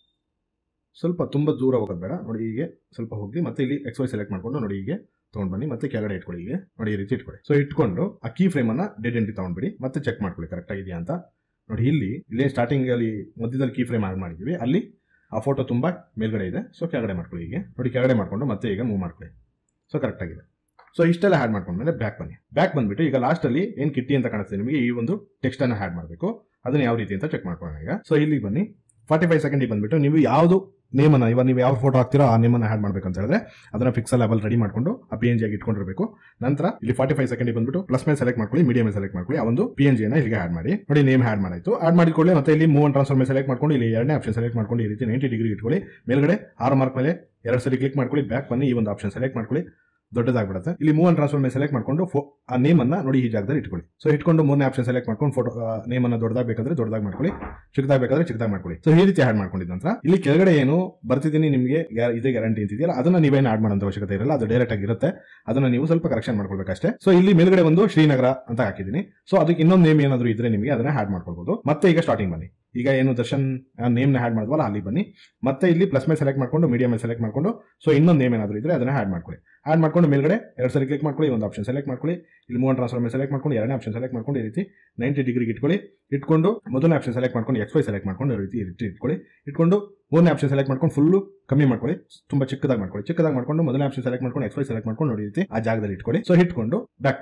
ಸ್ವಲ್ಪ ತುಂಬ ದೂರ ಹೋಗೋದು ಬೇಡ. ನೋಡಿ ಹೀಗೆ ಸ್ವಲ್ಪ ಹೋಗಿ ಮತ್ತೆ ಇಲ್ಲಿ XY ಸೆಲೆಕ್ಟ್ ಮಾಡ್ಕೊಂಡು ನೋಡಿ ಹೀಗೆ ತೊಗೊಂಡು ಬನ್ನಿ, ಮತ್ತೆ ಕೆಳಗಡೆ ಇಟ್ಕೊಳ್ಳಿ. ಹೀಗೆ ನೋಡಿ ಈ ರೀತಿ ಇಟ್ಕೊಳ್ಳಿ. ಸೊ ಇಟ್ಕೊಂಡು ಆ ಕೀ ಫ್ರೇಮ್ ಅನ್ನ ಡೆಡ್ ಎಂಡಿಗೆ ತಗೊಂಡ್ಬಿಡಿ, ಮತ್ತೆ ಚೆಕ್ ಮಾಡ್ಕೊಳ್ಳಿ ಕರೆಕ್ಟ್ ಆಗಿದೆಯಾ ಅಂತ. ನೋಡಿ ಇಲ್ಲಿ ಸ್ಟಾರ್ಟಿಂಗ್ ಅಲ್ಲಿ ಮಧ್ಯದಲ್ಲಿ ಕೀ ಫ್ರೇಮ್ ಆಡ್ ಮಾಡಿದ್ವಿ, ಅಲ್ಲಿ ಆ ಫೋಟೋ ತುಂಬಾ ಮೇಲ್ಗಡೆ ಇದೆ. ಸೊ ಕೆಳಗಡೆ ಮಾಡ್ಕೊಳ್ಳಿ. ಹೀಗೆ ನೋಡಿ ಕೆಳಗಡೆ ಮಾಡ್ಕೊಂಡು ಮತ್ತೆ ಈಗ ಮೂವ್ ಮಾಡ್ಕೊಳ್ಳಿ. ಸೊ ಕರೆಕ್ಟ್ ಆಗಿದೆ. ಸೊ ಇಷ್ಟೆಲ್ಲ ಆಡ್ ಮಾಡ್ಕೊಂಡ್ಮೇಲೆ ಬ್ಯಾಕ್ ಬಂದ್ಬಿಟ್ಟು ಈಗ ಲಾಸ್ಟ್ ಅಲ್ಲಿ ಏನ್ ಕಿಟ್ಟಿ ಅಂತ ಕಾಣಿಸ್ತದೆ ನಿಮಗೆ, ಈ ಒಂದು ಟೆಕ್ಸ್ಟ್ ಅನ್ನ ಆಡ್ ಮಾಡಬೇಕು. ಅದನ್ನ ಯಾವ ರೀತಿ ಅಂತ ಚೆಕ್ ಮಾಡ್ಕೊಳ್ಳೋಣ ಈಗ. ಸೊ ಇಲ್ಲಿ ಬನ್ನಿ 45 ಸೆಕೆಂಡಿಗೆ ಬಂದ್ಬಿಟ್ಟು ನೀವು ಯಾವುದು ನೇಮನ್ನ ಇವಾಗ ನೀವು ಯಾವ ಫೋಟೋ ಹಾಕ್ತಿರೋ ಆ ನೇಮನ್ನ ಆಡ್ ಮಾಡಬೇಕು ಅಂತ ಹೇಳಿದ್ರೆ ಅದನ್ನ ಪಿಕ್ಸೆಲ್ ಲೆವೆಲ್ ರೆಡಿ ಮಾಡ್ಕೊಂಡು ಆ PNG ಆಗಿ ಇಟ್ಕೊಂಡಿರಬೇಕು. ನಂತರ ಇಲ್ಲಿ 45 ಸೆಕೆಂಡಿಗೆ ಬಂದ್ಬಿಟ್ಟು ಪ್ಲಸ್ ಮೇಲೆ ಸೆಲೆಕ್ಟ್ ಮಾಡ್ಕೊಳ್ಳಿ, ಮೀಡಿಯಂ ಮೇಲೆ ಸೆಲೆಕ್ಟ್ ಮಾಡ್ಕೊಳ್ಳಿ, ಆ ಒಂದು PNG ನ ಇಲ್ಲಿಗೆ ಆಡ್ ಮಾಡಿ. ನೋಡಿ ನೇಮ್ ಆಡ್ ಮಾಡಾಯ್ತು. ಆಡ್ ಮಾಡಿಕೊಳ್ಳಿ. ಮತ್ತೆ ಇಲ್ಲಿ ಮೂವ್ ಅಂಡ್ ಟ್ರಾನ್ಸ್ಫರ್ ಮೇಲೆ ಸೆಲೆಕ್ಟ್ ಮಾಡ್ಕೊಂಡು ಇಲ್ಲಿ ಎರಡನೇ ಆಪ್ಷನ್ ಸೆಲೆಕ್ಟ್ ಮಾಡ್ಕೊಂಡು ಈ ರೀತಿ 90 ಡಿಗ್ರಿ ಇಟ್ಕೊಳ್ಳಿ. ಮೇಲ್ಗಡೆ ಆರೋ ಮಾರ್ಕ್ ಮೇಲೆ 2 ಸರಿ ಕ್ಲಿಕ್ ಮಾಡ್ಕೊಳ್ಳಿ. ಬ್ಯಾಕ್ ಬನ್ನಿ, ಈ ಒಂದು ಆಪ್ಷನ್ ಸೆಲೆಕ್ಟ್ ಮಾಡ್ಕೊಳ್ಳಿ, ದೊಡ್ಡದಾಗ್ಬಿಡುತ್ತೆ. ಇಲ್ಲಿ ಮೂವ್ ಅಂಡ್ ಟ್ರಾನ್ಸ್ಫರ್ ಮೇಲೆ ಸೆಲೆಕ್ಟ್ ಮಾಡ್ಕೊಂಡು ಆ ನೇಮ್ ಅನ್ನ ನೋಡಿ ಈ ಜಾಗದಲ್ಲಿ ಇಟ್ಕೊಳ್ಳಿ. ಸೊ ಇಟ್ಕೊಂಡು ಮೂರನೇ ಆಪ್ಷನ್ ಸೆಲೆಕ್ಟ್ ಮಾಡ್ಕೊಂಡು ಫೋಟೋ ನೇಮ್ ಅನ್ನ ದೊಡ್ಡದಾಗಬೇಕಾದ್ರೆ ದೊಡ್ಡದಾಗಿ ಮಾಡ್ಕೊಳ್ಳಿ, ಚಿಕ್ಕದಾಗಬೇಕಾದ್ರೆ ಚಿಕ್ಕದಾಗಿ ಮಾಡ್ಕೊಳ್ಳಿ. ಸೊ ಈ ರೀತಿ ಆಡ್ ಮಾಡ್ಕೊಂಡಿದ್ದ ನಂತರ ಇಲ್ಲಿ ಕೆಳಗಡೆ ಏನು ಬರ್ತಿದ್ದೀನಿ ನಿಮಗೆ ಇದೇ ಗ್ಯಾರಂಟಿ ಅಂತಿದೆಯಲ್ಲ ಅದನ್ನ ನೀವೇನು ಆಡ್ ಮಾಡೋ ಅವಶ್ಯಕತೆ ಇರಲ್ಲ, ಅದು ಡೈರೆಕ್ಟ್ ಆಗಿರುತ್ತೆ. ಅದನ್ನ ನೀವು ಸ್ವಲ್ಪ ಕರೆಕ್ಷನ್ ಮಾಡ್ಕೊಳ್ಬೇಕಷ್ಟೇ. ಸೊ ಇಲ್ಲಿ ಮೇಲ್ಗಡೆ ಒಂದು ಶ್ರೀನಗರ ಅಂತ ಹಾಕಿದ್ದೀನಿ. ಸೊ ಅದಕ್ಕೆ ಇನ್ನೊಂದು ನೇಮ್ ಏನಾದರೂ ಇದ್ರೆ ನಿಮಗೆ ಅದನ್ನ ಆಡ್ ಮಾಡ್ಕೊಳ್ಬಹುದು. ಮತ್ತೆ ಈಗ ಸ್ಟಾರ್ಟಿಂಗ್ ಬನ್ನಿ, ಈಗ ಏನು ದರ್ಶನ್ ನೇಮ್ ನ ಆಡ್ ಮಾಡಿದ್ವಲ್ಲ ಅಲ್ಲಿ ಬನ್ನಿ. ಮತ್ತೆ ಇಲ್ಲಿ ಪ್ಲಸ್ ಮೇಲೆ ಸೆಲೆಕ್ಟ್ ಮಾಡ್ಕೊಂಡು ಮೀಡಿಯಂ ಮೇಲೆ ಸೆಲೆಕ್ಟ್ ಮಾಡ್ಕೊಂಡು ಸೊ ಇನ್ನೊಂದು ನೇಮ್ ಏನಾದರೂ ಇದ್ರೆ ಅದನ್ನ ಆಡ್ ಮಾಡ್ಕೊಂಡು ಮೇಲ್ಗಡೆ 2 ಸರಿ ಕ್ಲಿಕ್ ಮಾಡ್ಕೊಳ್ಳಿ, ಒಂದು ಆಪ್ಷನ್ ಸೆಲೆಕ್ಟ್ ಮಾಡ್ಕೊಳ್ಳಿ, ಇಲ್ಲಿ ಮೂವ್ ಅಂಡ್ ಟ್ರಾನ್ಸ್ಫರ್ ಮೇಲೆ ಸೆಲೆಕ್ಟ್ ಮಾಡ್ಕೊಂಡು ಎರಡನೇ ಆಪ್ಷನ್ ಸೆಲೆಕ್ಟ್ ಮಾಡ್ಕೊಂಡು ಈ ರೀತಿ 90 ಡಿಗ್ರಿಗೆ ಇಟ್ಕೊಂಡು ಮೊದಲನೇ ಆಪ್ಷನ್ ಸೆಲೆಕ್ಟ್ ಮಾಡ್ಕೊಂಡು XY ಸೆಲೆಕ್ಟ್ ಮಾಡ್ಕೊಂಡು ಈ ರೀತಿ ಇಟ್ಕೊಂಡು ಮೂರನೇ ಆಪ್ಷನ್ ಸೆಲೆಕ್ಟ್ ಮಾಡ್ಕೊಂಡು ಫುಲ್ಲು ಕಮ್ಮಿ ಮಾಡ್ಕೊಳ್ಳಿ, ತುಂಬಾ ಚಿಕ್ಕದಾಗಿ ಮಾಡ್ಕೊಂಡು ಮೊದಲನೇ ಆಪ್ಷನ್ ಸೆಲೆಕ್ಟ್ ಮಾಡ್ಕೊಂಡು XY ಸೆಲೆಕ್ಟ್ ಮಾಡ್ಕೊಂಡು ನೋಡಿ ರೀತಿ ಆ ಜಾಗದಲ್ಲಿ ಇಟ್ಕೊಳ್ಳಿ. ಸೊ ಇಟ್ಕೊಂಡು ಬ್ಯಾಕ್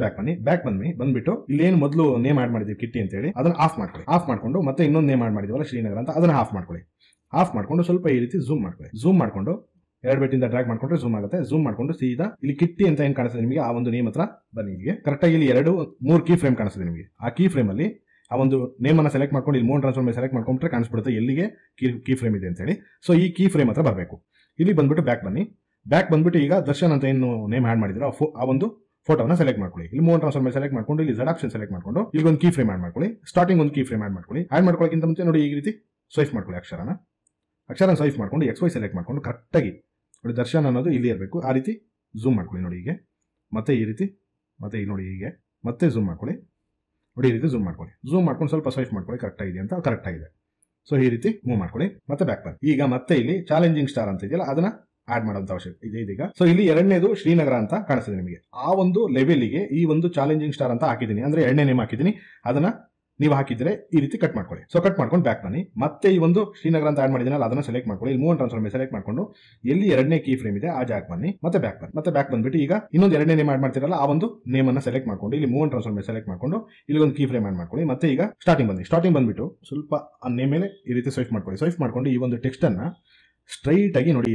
ಬಂದ್ಬಿಟ್ಟು ಇಲ್ಲಿ ಏನು ಮೊದಲು ನೇಮ್ ಆಡ್ ಮಾಡಿದ್ವಿ ಕಿಟ್ಟಿ ಅಂತ ಹೇಳಿ ಅದನ್ನ ಆಫ್ ಮಾಡ್ಕೊಂಡು ಮತ್ತೆ ಇನ್ನೊಂದು ನೇಮ್ ಆಡ್ ಮಾಡಿದ್ವಲ್ಲ ಶ್ರೀನಗರ ಅಂತ ಅದನ್ನ ಆಫ್ ಮಾಡ್ಕೊಂಡು ಸ್ವಲ್ಪ ಈ ರೀತಿ ಝೂಮ್ ಮಾಡ್ಕೊಂಡು 2 ಬೆಟ್ಟಿಂದ ಡ್ರ್ಯಾಗ್ ಮಾಡ್ಕೊಂಡ್ರೆ ಝೂಮ್ ಆಗುತ್ತೆ. ಝೂಮ್ ಮಾಡ್ಕೊಂಡು ಸೀದಾ ಇಲ್ಲಿ ಕಿಟ್ಟಿ ಅಂತ ಏನ್ ಕಾಣಿಸ್ತದೆ ನಿಮಗೆ ಆ ಒಂದು ನೇಮ್ ಹತ್ರ ಬನ್ನಿ. ಹೀಗೆ ಕರೆಕ್ಟ್ ಆಗಿ ಇಲ್ಲಿ 2-3 ಕೀ ಫ್ರೇಮ್ ಕಾಣಿಸ್ತದೆ ನಿಮಗೆ. ಆ ಕೀ ಫ್ರೇಮ್ ಅಲ್ಲಿ ಆ ಒಂದು ನೇಮ್ ಅನ್ನ ಸೆಲೆಕ್ಟ್ ಮಾಡ್ಕೊಂಡು ಇಲ್ಲಿ ಮೂವ್ ಟ್ರಾನ್ಸ್ಫರ್ ಮೇಲೆ ಸೆಲೆಕ್ಟ್ ಮಾಡ್ಕೊಂಡ್ರೆ ಕಾಣಿಸ್ಬಿಡುತ್ತೆ ಎಲ್ಲಿಗೆ ಕೀ ಫ್ರೇಮ್ ಇದೆ ಅಂತ ಹೇಳಿ. ಸೊ ಈ ಕೀ ಫ್ರೇಮ್ ಹತ್ರ ಬರಬೇಕು. ಇಲ್ಲಿ ಬಂದ್ಬಿಟ್ಟು ಬ್ಯಾಕ್ ಬಂದ್ಬಿಟ್ಟು ಈಗ ದರ್ಶನ್ ಅಂತ ಏನು ನೇಮ್ ಆಡ್ ಮಾಡಿದ್ರು ಆ ಒಂದು ಫೋಟೋನ ಸೆಲೆಕ್ಟ್ ಮಾಡ್ಕೊಳ್ಳಿ. ಇಲ್ಲಿ ಮೂವ್ ಟ್ರಾನ್ಸ್ಫರ್ ಮೇಲೆ ಸೆಲೆಕ್ಟ್ ಮಾಡ್ಕೊಂಡು ಇಲ್ಲಿ Z ಆಪ್ಷನ್ ಸೆಲೆಕ್ಟ್ ಮಾಡ್ಕೊಂಡು ಇಲ್ಲಿ ಒಂದು ಕೀ ಫ್ರೇಮ್ ಆಡ್ ಮಾಡ್ಕೊಳ್ಳಿ. ಸ್ಟಾರ್ಟಿಂಗ್ ಒಂದು ಕೀ ಫ್ರೇಮ್ ಆಡ್ ಮಾಡ್ಕೊಳ್ಳೋಕ್ಕಿಂತ ಮುಂಚೆ ನೋಡಿ ಈ ರೀತಿ ಸ್ವೈಪ್ ಮಾಡ್ಕೊಳ್ಳಿ. ಅಕ್ಷರನ ಸ್ವೈಪ್ ಮಾಡ್ಕೊಂಡು XY ಸೆಲೆಕ್ಟ್ ಮಾಡ್ಕೊಂಡು ಕರೆಕ್ಟಾಗಿ ನೋಡಿ ದರ್ಶನ್ ಅನ್ನೋದು ಇಲ್ಲಿ ಇರಬೇಕು. ಆ ರೀತಿ ಝೂಮ್ ಮಾಡ್ಕೊಳ್ಳಿ. ನೋಡಿ ಹೀಗೆ ಮತ್ತೆ ಈ ರೀತಿ ಮತ್ತೆ ಇಲ್ಲಿ ನೋಡಿ ಹೀಗೆ ಮತ್ತೆ ಝೂಮ್ ಮಾಡ್ಕೊಳ್ಳಿ. ನೋಡಿ ಈ ರೀತಿ ಝೂಮ್ ಮಾಡ್ಕೊಂಡು ಸ್ವಲ್ಪ ಸ್ವೈಪ್ ಮಾಡ್ಕೊಳ್ಳಿ ಕರೆಕ್ಟ್ ಆಗಿದೆ. ಸೊ ಈ ರೀತಿ ಮೂವ್ ಮಾಡ್ಕೊಳ್ಳಿ. ಮತ್ತೆ ಬ್ಯಾಕ್ ಬನ್ನಿ. ಈಗ ಮತ್ತೆ ಇಲ್ಲಿ ಚಾಲೆಂಜಿಂಗ್ ಸ್ಟಾರ್ ಅಂತ ಇದೆಯಲ್ಲ ಅದನ್ನ ಆಡ್ ಮಾಡೋಂತ ಅವಶ್ಯಕತೆ ಇದೆ ಇದೀಗ. ಸೊ ಇಲ್ಲಿ ಎರಡನೇದು ಶ್ರೀನಗರ ಅಂತ ಕಾಣಿಸ್ತದೆ ನಿಮಗೆ. ಆ ಒಂದು ಲೆವೆಲ್ಗೆ ಈ ಒಂದು ಚಾಲೆಂಜಿಂಗ್ ಸ್ಟಾರ್ ಅಂತ ಹಾಕಿದ್ದೀನಿ, ಅಂದ್ರೆ ಎರಡನೇ ನೇಮ್ ಹಾಕಿದ್ದೀನಿ. ಅದನ್ನ ನೀವು ಹಾಕಿದ್ರೆ ಈ ರೀತಿ ಕಟ್ ಮಾಡ್ಕೊಳ್ಳಿ. ಸೊ ಕಟ್ ಮಾಡ್ಕೊಂಡು ಬ್ಯಾಕ್ ಬನ್ನಿ. ಮತ್ತೆ ಈ ಒಂದು ಶ್ರೀನಗರ ಅಂತ ಆಡ್ ಮಾಡಿದ್ದೀನಲ್ಲ ಅದನ್ನ ಸೆಲೆಕ್ಟ್ ಮಾಡ್ಕೊಳ್ಳಿ. ಇಲ್ಲಿ ಮೂವ್ ಟ್ರಾನ್ಸ್ಫರ್ ಮೇಲೆ ಸೆಲೆಕ್ಟ್ ಮಾಡ್ಕೊಂಡು ಎಲ್ಲಿ ಎರಡನೇ ಕೀ ಫ್ರೇಮ್ ಇದೆ ಆ ಜಾಗ ಬನ್ನಿ. ಮತ್ತೆ ಬ್ಯಾಕ್ ಬಂದ್ಬಿಟ್ಟು ಈಗ ಇನ್ನೊಂದು ಎರಡನೇ ನೇಮ್ ಆಡ್ ಮಾಡ್ತಿರಲ್ಲ ಆ ಒಂದು ನೇಮ್ ಅನ್ನ ಸೆಲೆಕ್ಟ್ ಮಾಡ್ಕೊಂಡು ಇಲ್ಲಿ ಮೂವ್ ಟ್ರಾನ್ಸ್ಫರ್ ಮೇಲೆ ಸೆಲೆಕ್ಟ್ ಮಾಡ್ಕೊಂಡು ಇಲ್ಲಿ ಒಂದು ಕೀ ಫ್ರೇಮ್ ಆಡ್ ಮಾಡ್ಕೊಳ್ಳಿ. ಮತ್ತೆ ಈಗ ಸ್ಟಾರ್ಟಿಂಗ್ ಬಂದ್ಬಿಟ್ಟು ಸ್ವಲ್ಪ ಆ ನೇಮ್ ಮೇಲೆ ಈ ರೀತಿ ಸ್ವೈಪ್ ಮಾಡ್ಕೊಂಡು ಈ ಒಂದು ಟೆಕ್ಸ್ಟ್ ಅನ್ನ ಸ್ಟ್ರೈಟ್ ಆಗಿ ನೋಡಿ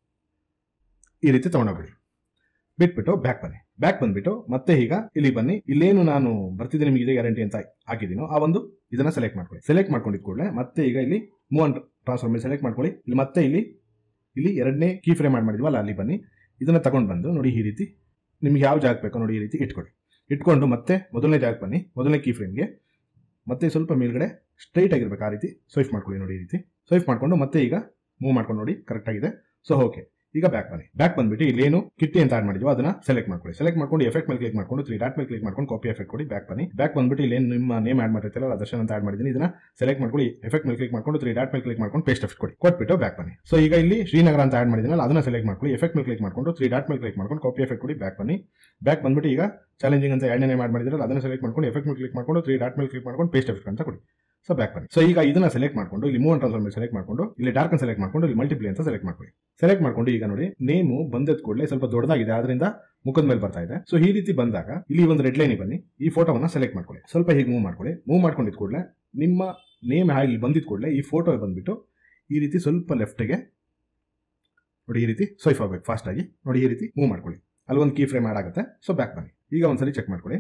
ಈ ರೀತಿ ತಗೊಂಡೋಗ್ಬಿಡಿ. ಬಿಟ್ಬಿಟ್ಟು ಬ್ಯಾಕ್ ಬಂದ್ಬಿಟ್ಟು ಮತ್ತೆ ಈಗ ಇಲ್ಲಿ ಬನ್ನಿ. ಇಲ್ಲೇನು ನಾನು ಬರ್ತಿದ್ದೆ ನಿಮಗೆ ಇದೇ ಗ್ಯಾರಂಟಿ ಅಂತ ಹಾಕಿದ್ದೀನೋ ಆ ಒಂದು ಇದನ್ನ ಸೆಲೆಕ್ಟ್ ಮಾಡ್ಕೊಂಡಿದ್ ಕೂಡಲೇ ಮತ್ತೆ ಈಗ ಇಲ್ಲಿ ಮೂವ್ ಅಂಡ್ ಟ್ರಾನ್ಸ್ಫರ್ ಮೇಲೆ ಸೆಲೆಕ್ಟ್ ಮಾಡ್ಕೊಳ್ಳಿ. ಇಲ್ಲಿ ಮತ್ತೆ ಇಲ್ಲಿ ಎರಡನೇ ಕೀ ಫ್ರೇಮ್ ಆಡ್ ಮಾಡಿದ್ವಲ್ಲ ಅಲ್ಲಿ ಬನ್ನಿ. ಇದನ್ನ ತಗೊಂಡು ಬಂದು ನೋಡಿ ಈ ರೀತಿ ನಿಮ್ಗೆ ಯಾವ ಜಾಗ ಬೇಕೋ ನೋಡಿ ಈ ರೀತಿ ಇಟ್ಕೊಂಡು ಮತ್ತೆ ಮೊದಲನೇ ಜಾಗ ಬನ್ನಿ. ಮೊದಲನೇ ಕೀ ಫ್ರೇಮ್ಗೆ ಮತ್ತೆ ಸ್ವಲ್ಪ ಮೇಲ್ಗಡೆ ಸ್ಟ್ರೈಟ್ ಆಗಿರ್ಬೇಕು. ಆ ರೀತಿ ಸ್ವೈಪ್ ಮಾಡ್ಕೊಳ್ಳಿ. ನೋಡಿ ಈ ರೀತಿ ಸ್ವೈಪ್ ಮಾಡ್ಕೊಂಡು ಮತ್ತೆ ಈಗ ಮೂವ್ ಮಾಡ್ಕೊಂಡು ನೋಡಿ ಕರೆಕ್ಟ್ ಆಗಿದೆ. ಸೊ ಓಕೆ, ಈಗ ಬ್ಯಾಕ್ ಬನ್ನಿ. ಬ್ಯಾಕ್ ಬಂದ್ಬಿಟ್ಟು ಇಲ್ಲಿ ಏನು ಕಿಟ್ಟಿ ಅಂತ ಆಡ್ ಮಾಡಿದ್ವಿ ಅದನ್ನ ಸೆಲೆಕ್ಟ್ ಮಾಡ್ಕೊಳ್ಳಿ. ಸೆಲೆಕ್ಟ್ ಮಾಡ್ಕೊಂಡು ಎಫೆಕ್ಟ್ ಮೇಲೆ ಕ್ಲಿಕ್ ಮಾಡ್ಕೊಂಡು 3 ಡಾಟ್ ಮೇಲೆ ಕ್ಲಿಕ್ ಮಾಡ್ಕೊಂಡು ಕಾಪಿ ಎಫೆಕ್ಟ್ ಕೊಡಿ. ಬ್ಯಾಕ್ ಬನ್ನಿ. ಬ್ಯಾಕ್ ಬಂದ್ಬಿಟ್ಟು ಇಲ್ಲಿ ಏನು ನಿಮ್ಮ ನೇಮ್ ಆಡ್ ಮಾಡಿರ್ತೀರಲ್ಲ ದರ್ಶನ್ ಅಂತ ಆಡ್ ಮಾಡಿದ್ದೀನಿ, ಇದನ್ನ ಸೆಲೆಕ್ಟ್ ಮಾಡ್ಕೊಳ್ಳಿ. ಎಫೆಕ್ಟ್ ಮೇಲೆ ಕ್ಲಿಕ್ ಮಾಡ್ಕೊಂಡು 3 ಡಾಟ್ ಮೇಲೆ ಕ್ಲಿಕ್ ಮಾಡ್ಕೊಂಡು ಪೇಸ್ಟ್ ಎಫೆಕ್ಟ್ ಕೊಡಿ. ಕೊಟ್ಬಿಟ್ಟು ಬ್ಯಾಕ್ ಬನ್ನಿ. ಸೊ ಈಗ ಇಲ್ಲಿ ಶ್ರೀನಗರ ಅಂತ ಆಡ್ ಮಾಡಿದ್ದೀನಲ್ಲ ಅದನ್ನ ಸೆಲೆಕ್ಟ್ ಮಾಡ್ಕೊಳ್ಳಿ. ಎಫೆಕ್ಟ್ ಮೇಲೆ ಕ್ಲಿಕ್ ಮಾಡ್ಕೊಂಡು 3 ಡಾಟ್ ಮೇಲೆ ಕ್ಲಿಕ್ ಮಾಡ್ಕೊಂಡು ಕಾಪಿ ಎಫೆಕ್ಟ್ ಕೊಡಿ. ಬ್ಯಾಕ್ ಬನ್ನಿ. ಬ್ಯಾಕ್ ಬಂದ್ಬಿಟ್ಟು ಈಗ ಚಾಲೆಂಜಿಂಗ್ ಅಂತ ಎರಡನೇ ನೇಮ್ ಆಡ್ ಮಾಡಿದ್ರಲ್ಲ ಅದನ್ನ ಸೆಲೆಕ್ಟ್ ಮಾಡ್ಕೊಂಡು ಎಫೆಕ್ಟ್ ಮೇಲೆ ಕ್ಲಿಕ್ ಮಾಡ್ಕೊಂಡು 3 ಡಾಟ್ ಮೇಲೆ ಕ್ಲಿಕ್ ಮಾಡ್ಕೊಂಡು ಪೇಸ್ಟ್ ಎಫೆಕ್ಟ್ ಅಂತ ಕೊಡಿ. ಸೊ ಬ್ಯಾಕ್ ಬನ್ನಿ. ಸೊ ಈಗ ಇದನ್ನ ಸೆಲೆಕ್ಟ್ ಮಾಡ್ಕೊಂಡು ಇಲ್ಲಿ ಮೂವ್ ಅಂಡ್ ಟ್ರಾನ್ಸ್ಫಾರ್ಮ್ ಮೇಲೆ ಸೆಲೆಕ್ಟ್ ಮಾಡ್ಕೊಂಡು ಇಲ್ಲಿ ಡಾರ್ಕ್ ಅನ್ನು ಸೆಲೆಕ್ಟ್ ಮಾಡ್ಕೊಂಡು ಇಲ್ಲಿ ಮಲ್ಟಿಪ್ಲೈ ಅಂತ ಸೆಲೆಕ್ಟ್ ಮಾಡ್ಕೊಳ್ಳಿ. ಸೆಲೆಕ್ಟ್ ಮಾಡ್ಕೊಂಡು ಈಗ ನೋಡಿ ನೇಮು ಬಂದದ ಕೂಡಲೇ ಸ್ವಲ್ಪ ದೊಡ್ಡದಾಗಿದೆ, ಅದರಿಂದ ಮುಖದ ಮೇಲೆ ಬರ್ತಾ ಇದೆ. ಸೊ ಈ ರೀತಿ ಬಂದಾಗ ಇಲ್ಲಿ ಒಂದು ರೆಡ್ ಲೈನ್ ಬನ್ನಿ, ಈ ಫೋಟೋವನ್ನ ಸೆಲೆಕ್ಟ್ ಮಾಡ್ಕೊಳ್ಳಿ. ಸ್ವಲ್ಪ ಹೀಗೆ ಮೂವ್ ಮಾಡ್ಕೊಳ್ಳಿ. ಮೂವ್ ಮಾಡ್ಕೊಂಡಿದ್ ಕೂಡಲೇ ನಿಮ್ಮ ನೇಮ್ ಇಲ್ಲಿ ಬಂದಿದ್ ಕೂಡಲೇ ಈ ಫೋಟೋ ಬಂದ್ಬಿಟ್ಟು ಈ ರೀತಿ ಸ್ವಲ್ಪ ಲೆಫ್ಟ್ಗೆ ನೋಡಿ, ಈ ರೀತಿ ಸ್ವೈಪ್ ಆಗಬೇಕು ಫಾಸ್ಟ್ ಆಗಿ ನೋಡಿ, ಈ ರೀತಿ ಮೂವ್ ಮಾಡ್ಕೊಳ್ಳಿ. ಅಲ್ಲಿ ಒಂದು ಕೀ ಫ್ರೇಮ್ ಆಡ್ ಆಗುತ್ತೆ. ಸೊ ಬ್ಯಾಕ್ ಬನ್ನಿ. ಈಗ ಒಂದ್ಸರಿ ಚೆಕ್ ಮಾಡ್ಕೊಳ್ಳಿ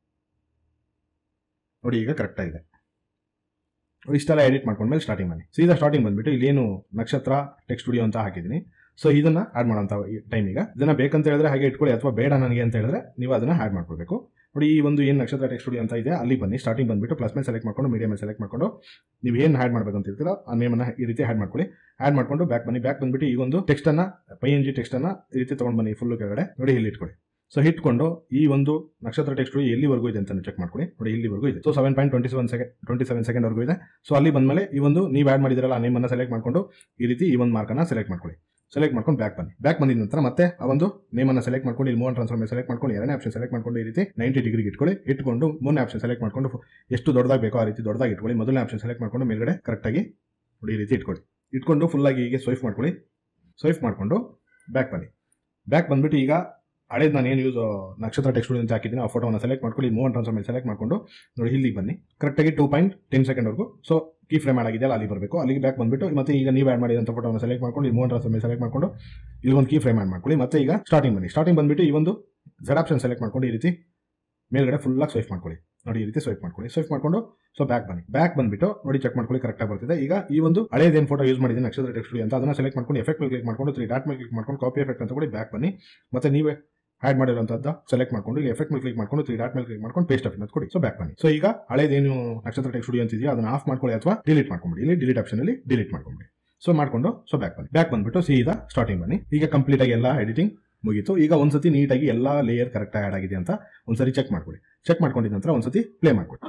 ನೋಡಿ, ಈಗ ಕರೆಕ್ಟ್ ಆಗಿದೆ. ಇಷ್ಟೆಲ್ಲ ಎಡಿಟ್ ಮಾಡ್ಕೊಂಡ್ಮೇಲೆ ಸ್ಟಾರ್ಟಿಂಗ್ ಬನ್ನಿ. ಸೀದಾ ಸ್ಟಾರ್ಟಿಂಗ್ ಬಂದ್ಬಿಟ್ಟು ಇಲ್ಲಿ ಏನು ನಕ್ಷತ್ರ ಟೆಕ್ಸ್ಟ್ ಸ್ಟುಡಿಯೋ ಅಂತ ಹಾಕಿದ್ದೀನಿ. ಸೊ ಇದನ್ನ ಆಡ್ ಮಾಡೋಂಥ ಟೈಮ್ ಈಗ ಇದನ್ನ ಬೇಕಂತ ಹೇಳಿದ್ರೆ ಹಾಗೆ ಇಟ್ಕೊಳ್ಳಿ, ಅಥವಾ ಬೇಡ ನನಗೆ ಅಂತ ಹೇಳಿದ್ರೆ ನೀವು ಅದನ್ನ ಆಡ್ ಮಾಡ್ಕೋಬೇಕು. ನೋಡಿ ಈ ಒಂದು ಏನು ನಕ್ಷತ್ರ ಟೆಕ್ಸ್ಟ್ ಸ್ಟುಡಿಯೋ ಅಂತ ಇದೆ ಅಲ್ಲಿ ಬನ್ನಿ. ಸ್ಟಾರ್ಟಿಂಗ್ ಬಂದ್ಬಿಟ್ಟು ಪ್ಲಸ್ ಮೇಲೆ ಸೆಲೆಕ್ಟ್ ಮಾಡ್ಕೊಂಡು ಮೀಡಿಯಂ ಮೇಲೆ ಸೆಲೆಕ್ಟ್ ಮಾಡ್ಕೊಂಡು ನೀವು ಏನು ಆಡ್ ಮಾಡ್ಬೇಕಂತ ಇರ್ತೀರೋ ಆ ನೇಮನ್ನ ಈ ರೀತಿ ಆಡ್ ಮಾಡ್ಕೊಳ್ಳಿ. ಆಡ್ ಮಾಡ್ಕೊಂಡು ಬ್ಯಾಕ್ ಬನ್ನಿ. ಬ್ಯಾಕ್ ಬಂದ್ಬಿಟ್ಟು ಈ ಒಂದು ಟೆಕ್ಸ್ಟ್ ಅನ್ನ PNG ಟೆಕ್ಸ್ಟ್ ಅನ್ನ ಈ ರೀತಿ ತಗೊಂಡ್ ಬನ್ನಿ ಫುಲ್ ಕೆಳಗಡೆ ನೋಡಿ, ಇಲ್ಲಿ ಇಟ್ಕೊಳ್ಳಿ. ಸೊ ಇಟ್ಕೊಂಡು ಈ ಒಂದು ನಕ್ಷತ್ರ ಟೆಕ್ಸ್ಟ್ ಎಲ್ಲಿವರೆಗೂ ಇದೆ ಅಂತ ಚೆಕ್ ಮಾಡ್ಕೊಳ್ಳಿ ನೋಡಿ, ಇಲ್ಲಿವರೆಗೂ ಇದೆ. ಸೊ 7.27 ಸೆಕೆಂಡ್ ವರೆಗೂ ಇದೆ. ಸೊ ಅಲ್ಲಿ ಬಂದ್ಮೇಲೆ ಈ ಒಂದು ನೀವು ಆಡ್ ಮಾಡಿದಿರಲ್ಲ ಆ ನೇಮ್ ಅನ್ನ ಸೆಲೆಕ್ಟ್ ಮಾಡ್ಕೊಂಡು ಈ ರೀತಿ ಈ ಒಂದು ಮಾರ್ಕ್ ಅನ್ನ ಸೆಲೆಕ್ಟ್ ಮಾಡ್ಕೊಳ್ಳಿ. ಸೆಲೆಕ್ಟ್ ಮಾಡ್ಕೊಂಡು ಬ್ಯಾಕ್ ಬನ್ನಿ. ಬ್ಯಾಕ್ ಬಂದಿದ ನಂತರ ಮತ್ತೆ ಆ ಒಂದು ನೇಮ್ ಅನ್ನ ಸೆಲೆಕ್ಟ್ ಮಾಡ್ಕೊಂಡು ಇಲ್ಲಿ ಮೂವ್ ಟ್ರಾನ್ಸ್ಫಾರ್ಮ್ ಸೆಲೆಕ್ಟ್ ಮಾಡ್ಕೊಂಡು ಎರಡನೇ ಆಪ್ಷನ್ ಸೆಲೆಕ್ಟ್ ಮಾಡ್ಕೊಂಡು ಈ ರೀತಿ 90 ಡಿಗ್ರಿ ಇಟ್ಕೊಳ್ಳಿ. ಇಟ್ಕೊಂಡು ಮೂರನೇ ಆಪ್ಷನ್ ಸೆಲೆಕ್ಟ್ ಮಾಡ್ಕೊಂಡು ಎಷ್ಟು ದೊಡ್ಡದಾಗಿ ಬೇಕೋ ಆ ರೀತಿ ದೊಡ್ಡದಾಗಿ ಇಟ್ಕೊಳ್ಳಿ. ಮೊದಲನೇ ಆಪ್ಷನ್ ಸೆಲೆಕ್ಟ್ ಮಾಡ್ಕೊಂಡು ಮೇಲ್ಗಡೆ ಕರೆಕ್ಟ್ ಆಗಿ ನೋಡಿ ಈ ರೀತಿ ಇಟ್ಕೊಳ್ಳಿ. ಇಟ್ಕೊಂಡು ಫುಲ್ ಆಗಿ ಹೀಗೆ ಸ್ವೈಪ್ ಮಾಡ್ಕೊಳ್ಳಿ. ಸ್ವೈಪ್ ಮಾಡ್ಕೊಂಡು ಬ್ಯಾಕ್ ಬನ್ನಿ. ಬ್ಯಾಕ್ ಬಂದ್ಬಿಟ್ಟು ಈಗ ಹಳೇದು ನಾನು ಏನು ಯೂಸ್ ನಕ್ಷತ್ರ ಟೆಕ್ಸ್ಟ್ ಅಂತ ಹಾಕಿದ್ದೀನಿ ಆ ಫೋಟೋವನ್ನು ಸೆಲೆಕ್ಟ್ ಮಾಡ್ಕೊಳ್ಳಿ. ಮೂವ್ ಟ್ರಾನ್ಸ್ಫಾರ್ಮ್ ಸೆಲೆಕ್ಟ್ ಮಾಡ್ಕೊಂಡು ನೋಡಿ ಇಲ್ಲಿಗೆ ಬನ್ನಿ. ಕರೆಕ್ಟಾಗಿ 2.10 ಸೆಕೆಂಡ್ವರೆಗೂ ಸೊ ಕೀ ಫ್ರೇಮ್ ಆಗಿದೆಯಲ್ಲ ಅಲ್ಲಿ ಬರಬೇಕು. ಅಲ್ಲಿಗೆ ಬ್ಯಾಕ್ ಬಂದ್ಬಿಟ್ಟು ಮತ್ತೆ ಈಗ ನೀವು ಆಡ್ ಮಾಡಿದಂಥ ಫೋಟೋವನ್ನು ಸೆಲೆಕ್ಟ್ ಮಾಡ್ಕೊಂಡು ಇಲ್ಲಿ ಮೂವ್ ಟ್ರಾನ್ಸ್ಫಾರ್ಮ್ ಸೆಲೆಕ್ಟ್ ಮಾಡ್ಕೊಂಡು ಇಲ್ಲಿ ಒಂದು ಕೀ ಫ್ರೇಮ್ ಆಡ್ ಮಾಡ್ಕೊಳ್ಳಿ. ಮತ್ತೆ ಈಗ ಸ್ಟಾರ್ಟಿಂಗ್ ಬನ್ನಿ. ಸ್ಟಾರ್ಟಿಂಗ್ ಬಂದ್ಬಿಟ್ಟು ಈ ಒಂದು ಝೆಡ್ ಆಪ್ಷನ್ ಸೆಲೆಕ್ಟ್ ಮಾಡ್ಕೊಂಡು ಈ ರೀತಿ ಮೇಲ್ಗಡೆ ಫುಲ್ಲಾಗಿ ಸ್ವೈಪ್ ಮಾಡ್ಕೊಳ್ಳಿ ನೋಡಿ, ಈ ರೀತಿ ಸ್ವೈಪ್ ಮಾಡ್ಕೊಳ್ಳಿ. ಸ್ವೈಪ್ ಮಾಡ್ಕೊಂಡು ಸೊ ಬ್ಯಾಕ್ ಬನ್ನಿ. ಬ್ಯಾಕ್ ಬಂದ್ಬಿಟ್ಟು ನೋಡಿ ಚೆಕ್ ಮಾಡ್ಕೊಳ್ಳಿ ಕರೆಕ್ಟಾಗಿ ಬರ್ತಿದೆ. ಈಗ ಈ ಒಂದು ಹಳೇದೇನು ಫೋಟೋ ಯೂಸ್ ಮಾಡಿದ್ದೀನಿ ನಕ್ಷತ್ರ ಟೆಕ್ಸ್ಟ್ ಅಂತ ಅದನ್ನ ಸೆಲೆಕ್ಟ್ ಮಾಡ್ಕೊಂಡು ಎಫೆಕ್ಟ್ ಮೇಲೆ ಕ್ಲಿಕ್ ಮಾಡ್ಕೊಂಡು 3 ಡಾಟ್ ಮೇಲೆ ಕ್ಲಿಕ್ ಮಾಡ್ಕೊಂಡು ಕಾಪಿ ಎಫೆಕ್ಟ್ ಅಂತ ಕೊಡಿ. ಬ್ಯಾಕ್ ಬನ್ನಿ. ಮತ್ತೆ ನೀವೇ ಆಡ್ ಮಾಡಿರುವಂತದ್ದು ಸೆಲೆಕ್ಟ್ ಮಾಡ್ಕೊಂಡು ಇಲ್ಲಿ ಎಫೆಕ್ಟ್ ಮೇಲೆ ಕ್ಲಿಕ್ ಮಾಡ್ಕೊಂಡು 3 ಡಾಟ್ ಮೇಲೆ ಕ್ಲಿಕ್ ಮಾಡ್ಕೊಂಡು ಪೇಸ್ಟ್ ಎಫೆಕ್ಟ್ ಅಂತ ಕೊಡಿ. ಸೊ ಬ್ಯಾಕ್ ಬನ್ನಿ. ಸೊ ಈಗ ಹಳೇದೇನು ನಕ್ಷತ್ರ ಟೆಕ್ಸ್ಟ್ ಸ್ಟುಡಿಯೋ ಅಂತಿದೆಯೋ ಅದನ್ನ ಆಫ್ ಮಾಡ್ಕೊಳ್ಳಿ ಅಥವಾ ಡಿಲೀಟ್ ಮಾಡ್ಕೊಂಬಿಡಿ. ಇಲ್ಲಿ ಡಿಲೀಟ್ ಆಪ್ಷನ್ ಅಲ್ಲಿ ಡಿಲೀಟ್ ಮಾಡ್ಕೊಂಬಿಡಿ. ಸೊ ಮಾಡ್ಕೊಂಡು ಸೊ ಬ್ಯಾಕ್ ಬನ್ನಿ. ಬ್ಯಾಕ್ ಬಂದ್ಬಿಟ್ಟು ಸೀದಾ ಸ್ಟಾರ್ಟಿಂಗ್ ಬನ್ನಿ. ಈಗ ಕಂಪ್ಲೀಟ್ ಆಗಿ ಎಲ್ಲ ಎಡಿಟಿಂಗ್ ಮುಗೀತು. ಈಗ ಒಂದ್ಸತಿ ನೀಟಾಗಿ ಎಲ್ಲ ಲೇಯರ್ ಕರೆಕ್ಟ್ ಆಗಿ ಆಡ್ ಆಗಿದೆ ಅಂತ ಒಂದ್ಸರಿ ಚೆಕ್ ಮಾಡ್ಕೊಳ್ಳಿ. ಚೆಕ್ ಮಾಡ್ಕೊಂಡಿದ ನಂತರ ಒಂದ್ಸತಿ ಪ್ಲೇ ಮಾಡ್ಕೊಳ್ಳಿ.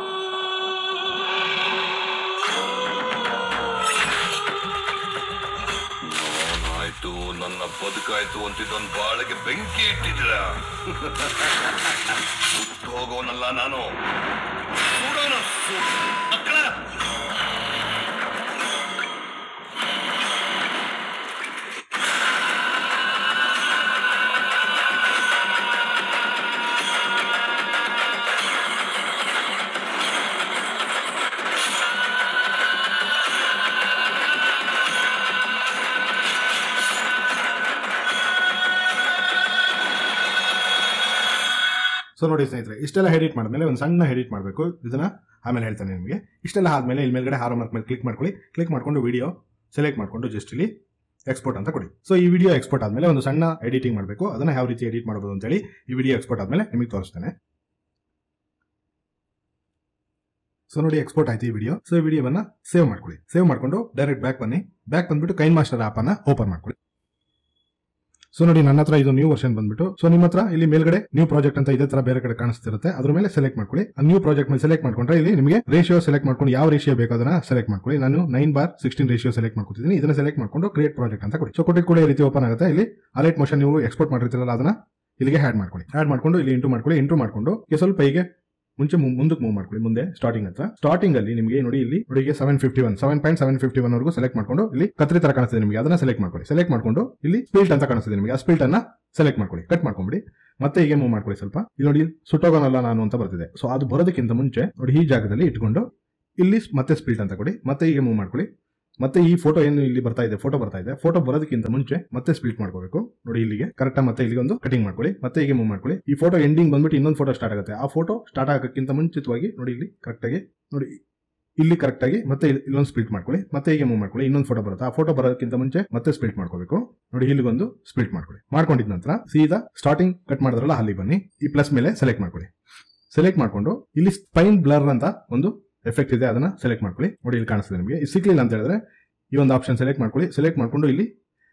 ನನ್ನ ಬದುಕಾಯ್ತು ಅಂತಿದ್ದೊಂದು ಬಾಳಿಗೆ ಬೆಂಕಿ ಇಟ್ಟಿದ್ದೀರ. ಹೋಗೋನಲ್ಲ ನಾನು. ಮಕ್ಕಳ ಸೊ ನೋಡಿ ಸ್ನೇಹಿತರೆ, ಇಷ್ಟೆಲ್ಲ ಎಡಿಟ್ ಮಾಡಿದ್ಮೇಲೆ ಒಂದು ಸಣ್ಣ ಎಡಿಟ್ ಮಾಡಬೇಕು. ಇದನ್ನ ಆಮೇಲೆ ಹೇಳ್ತಾನೆ ನಿಮಗೆ. ಇಷ್ಟೆಲ್ಲ ಆದಮೇಲೆ ಇಲ್ಲಿ ಮೇಲ್ಗಡೆ ಹಾರೋ ಮಾರ್ಕ್ ಮೇಲೆ ಕ್ಲಿಕ್ ಮಾಡ್ಕೊಳ್ಳಿ. ಕ್ಲಿಕ್ ಮಾಡ್ಕೊಂಡು ವಿಡಿಯೋ ಸೆಲೆಕ್ಟ್ ಮಾಡ್ಕೊಂಡು ಜಸ್ಟ್ ಇಲ್ಲಿ ಎಕ್ಸ್ಪೋರ್ಟ್ ಅಂತ ಕೊಡಿ. ಸೊ ಈ ವಿಡಿಯೋ ಎಕ್ಸ್ಪೋರ್ಟ್ ಆದಮೇಲೆ ಒಂದು ಸಣ್ಣ ಎಡಿಟಿಂಗ್ ಮಾಡಬೇಕು. ಅದನ್ನ ಯಾವ ರೀತಿ ಎಡಿಟ್ ಮಾಡಬಹುದು ಅಂತೇಳಿ ಈ ವಿಡಿಯೋ ಎಕ್ಸ್ಪೋರ್ಟ್ ಆದಮೇಲೆ ನಿಮಗೆ ತೋರಿಸ್ತೇನೆ. ಸೊ ನೋಡಿ ಎಕ್ಸ್ಪೋರ್ಟ್ ಆಯ್ತು ಈ ವಿಡಿಯೋ. ಸೊ ಈ ವಿಡಿಯೋವನ್ನ ಸೇವ್ ಮಾಡ್ಕೊಳ್ಳಿ. ಸೇವ್ ಮಾಡ್ಕೊಂಡು ಡೈರೆಕ್ಟ್ ಬ್ಯಾಕ್ ಬನ್ನಿ. ಬ್ಯಾಕ್ ಬಂದ್ಬಿಟ್ಟು ಕೈನ್ ಮಾಸ್ಟರ್ ಆಪ್ ಅನ್ನ ಓಪನ್ ಮಾಡ್ಕೊಳ್ಳಿ. ಸೊ ನೋಡಿ ನನ್ನ ಹತ್ರ ಇದು ನ್ಯೂ ವರ್ಷನ್ ಬಂದ್ಬಿಟ್ಟು, ಸೊ ನಿಮ್ಮ ಹತ್ರ ಇಲ್ಲಿ ಮೇಲ್ಗಡೆ ನ್ಯೂ ಪ್ರಾಜೆಕ್ಟ್ ಅಂತ ಇದೇ ತರ ಬೇರೆ ಕಡೆ ಕಾಣಿಸ್ತಿರುತ್ತೆ. ಅದ್ರ ಮೇಲೆ ಸೆಲೆಕ್ಟ್ ಮಾಡ್ಕೊಳ್ಳಿ. ಆ ನ್ಯೂ ಪ್ರಾಜೆಕ್ಟ್ ಮೇಲೆ ಸೆಲೆಕ್ಟ್ ಮಾಡ್ಕೊಂಡ್ರೆ ಇಲ್ಲಿ ನಿಮಗೆ ರೇಷಿಯೋ ಸೆಲೆಕ್ಟ್ ಮಾಡ್ಕೊಂಡು ಯಾವ ರೇಷಿಯೋ ಬೇಕು ಅದನ್ನ ಸೆಲೆಕ್ಟ್ ಮಾಡ್ಕೊಳ್ಳಿ. ನಾನು 9:16 ರೇಷಿಯೋ ಸೆಲೆಕ್ಟ್ ಮಾಡ್ಕೊತಿದ್ದೀನಿ. ಇದನ್ನ ಸೆಲೆಕ್ಟ್ ಮಾಡ್ಕೊಂಡು ಕ್ರಿಯೇಟ್ ಪ್ರಾಜೆಕ್ಟ್ ಅಂತ ಕೊಡಿ. ಸೊ ಕೊಟ್ಟಿದ್ ಕೂಡ ಈ ರೀತಿ ಓಪನ್ ಆಗುತ್ತೆ. ಇಲ್ಲಿ ಅಲೈಟ್ ಮೋಷನ್ ನೀವು ಎಕ್ಸ್ಪೋರ್ಟ್ ಮಾಡಿರ್ತೀರಲ್ಲ ಅದನ್ನ ಇಲ್ಲಿಗೆ ಆಡ್ ಮಾಡ್ಕೊಳ್ಳಿ. ಆಡ್ ಮಾಡ್ಕೊಂಡು ಇಲ್ಲಿ ಇಂಟು ಮಾಡ್ಕೊಳ್ಳಿ. ಇಂಟು ಮಾಡ್ಕೊಂಡು ಸ್ವಲ್ಪ ಹೀಗೆ ಮುಂಚೆ ಮುಂದಕ್ಕೆ ಮೂವ್ ಮಾಡ್ಕೊಳ್ಳಿ. ಮುಂದೆ ಸ್ಟಾರ್ಟಿಂಗ್ ಹತ್ರ ಸ್ಟಾರ್ಟಿಂಗ್ ಅಲ್ಲಿ ನಿಮಗೆ ನೋಡಿ ಇಲ್ಲಿ ನೋಡಿ 7.751 ವರೆಗೂ ಸೆಲೆಕ್ಟ್ ಮಾಡ್ಕೊಂಡು ಇಲ್ಲಿ ಕತ್ರಿ ತರ ಕಾಣಿಸ್ತದೆ ನಿಮಗೆ, ಅದನ್ನ ಸೆಲೆಕ್ಟ್ ಮಾಡ್ಕೊಳ್ಳಿ. ಸೆಲೆಕ್ಟ್ ಮಾಡ್ಕೊಂಡು ಇಲ್ಲಿ ಸ್ಪಿಲ್ಟ್ ಅಂತ ಕಾಣಿಸ್ತದೆ ನಿಮಗೆ, ಆ ಸ್ಪಿಲ್ಟ್ ಅನ್ನ ಸೆಲೆಕ್ಟ್ ಮಾಡ್ಕೊಳ್ಳಿ. ಕಟ್ ಮಾಡ್ಕೊಂಬಿಡಿ. ಮತ್ತೆ ಹೀಗೆ ಮೂವ್ ಮಾಡ್ಕೊಳ್ಳಿ. ಸ್ವಲ್ಪ ಇಲ್ಲಿ ನೋಡಿ ಸುಟ್ಟೋಗೋನಲ್ಲ ನಾನು ಅಂತ ಬರ್ತಿದೆ. ಸೊ ಅದು ಬರೋದಕ್ಕಿಂತ ಮುಂಚೆ ನೋಡಿ ಈ ಜಾಗದಲ್ಲಿ ಇಟ್ಕೊಂಡು ಇಲ್ಲಿ ಮತ್ತೆ ಸ್ಪಿಲ್ಟ್ ಅಂತ ಕೊಡಿ. ಮತ್ತೆ ಹೀಗೆ ಮೂವ್ ಮಾಡ್ಕೊಳ್ಳಿ. ಮತ್ತೆ ಈ ಫೋಟೋ ಏನು ಇಲ್ಲಿ ಬರ್ತಾ ಇದೆ, ಫೋಟೋ ಬರೋದಕ್ಕಿಂತ ಮುಂಚೆ ಮತ್ತೆ ಸ್ಪ್ಲಿಟ್ ಮಾಡ್ಕೋಬೇಕು. ನೋಡಿ ಇಲ್ಲಿಗೆ ಕರೆಕ್ಟ್ ಮತ್ತೆ ಇಲ್ಲಿಗೆ ಒಂದು ಕಟಿಂಗ್ ಮಾಡ್ಕೊಳ್ಳಿ. ಮತ್ತೆ ಹೀಗೆ ಮೂವ್ ಮಾಡ್ಕೊಳ್ಳಿ. ಈ ಫೋಟೋ ಎಂಡಿಂಗ್ ಬಂದ್ಬಿಟ್ಟು ಇನ್ನೊಂದು ಫೋಟೋ ಸ್ಟಾರ್ಟ್ ಆಗುತ್ತೆ. ಆ ಫೋಟೋ ಸ್ಟಾರ್ಟ್ ಆಗೋಕ್ಕಿಂತ ಮುಂಚಿತವಾಗಿ ನೋಡಿ ಇಲ್ಲಿ ಕರೆಕ್ಟ್ ಆಗಿ ನೋಡಿ ಇಲ್ಲಿ ಕರೆಕ್ಟ್ ಆಗಿ ಮತ್ತೆ ಇಲ್ಲೊಂದು ಸ್ಪ್ಲಿಟ್ ಮಾಡ್ಕೊಳ್ಳಿ. ಮತ್ತೆ ಹೀಗೆ ಮೂವ್ ಮಾಡ್ಕೊಳ್ಳಿ. ಇನ್ನೊಂದು ಫೋಟೋ ಬರುತ್ತೆ. ಆ ಫೋಟೋ ಬರೋದಕ್ಕಿಂತ ಮುಂಚೆ ಮತ್ತೆ ಸ್ಪ್ಲಿಟ್ ಮಾಡ್ಕೋಬೇಕು. ನೋಡಿ ಇಲ್ಲಿಗೊಂದು ಸ್ಪ್ಲಿಟ್ ಮಾಡ್ಕೊಳ್ಳಿ. ಮಾಡ್ಕೊಂಡಿದ ನಂತರ ಸೀದಾ ಸ್ಟಾರ್ಟಿಂಗ್ ಕಟ್ ಮಾಡಿದ್ರಲ್ಲ ಅಲ್ಲಿ ಬನ್ನಿ. ಈ ಪ್ಲಸ್ ಮೇಲೆ ಸೆಲೆಕ್ಟ್ ಮಾಡ್ಕೊಳ್ಳಿ. ಸೆಲೆಕ್ಟ್ ಮಾಡ್ಕೊಂಡು ಇಲ್ಲಿ ಸ್ಪೈನ್ ಬ್ಲರ್ ಅಂತ ಒಂದು ಎಫೆಕ್ಟ್ ಇದೆ, ಅದನ್ನ ಸೆಲೆಕ್ಟ್ ಮಾಡ್ಕೊಳ್ಳಿ. ನೋಡಿ ಇಲ್ಲಿ ಕಾಣಿಸ್ತದೆ ನಿಮಗೆ. ಇದು ಸಿಕ್ಲಿಲ್ಲ ಅಂತ ಹೇಳಿದ್ರೆ ಈ ಒಂದು ಆಪ್ಷನ್ ಸೆಲೆಕ್ಟ್ ಮಾಡ್ಕೊಳ್ಳಿ. ಸೆಲೆಕ್ಟ್ ಮಾಡ್ಕೊಂಡು ಇಲ್ಲಿ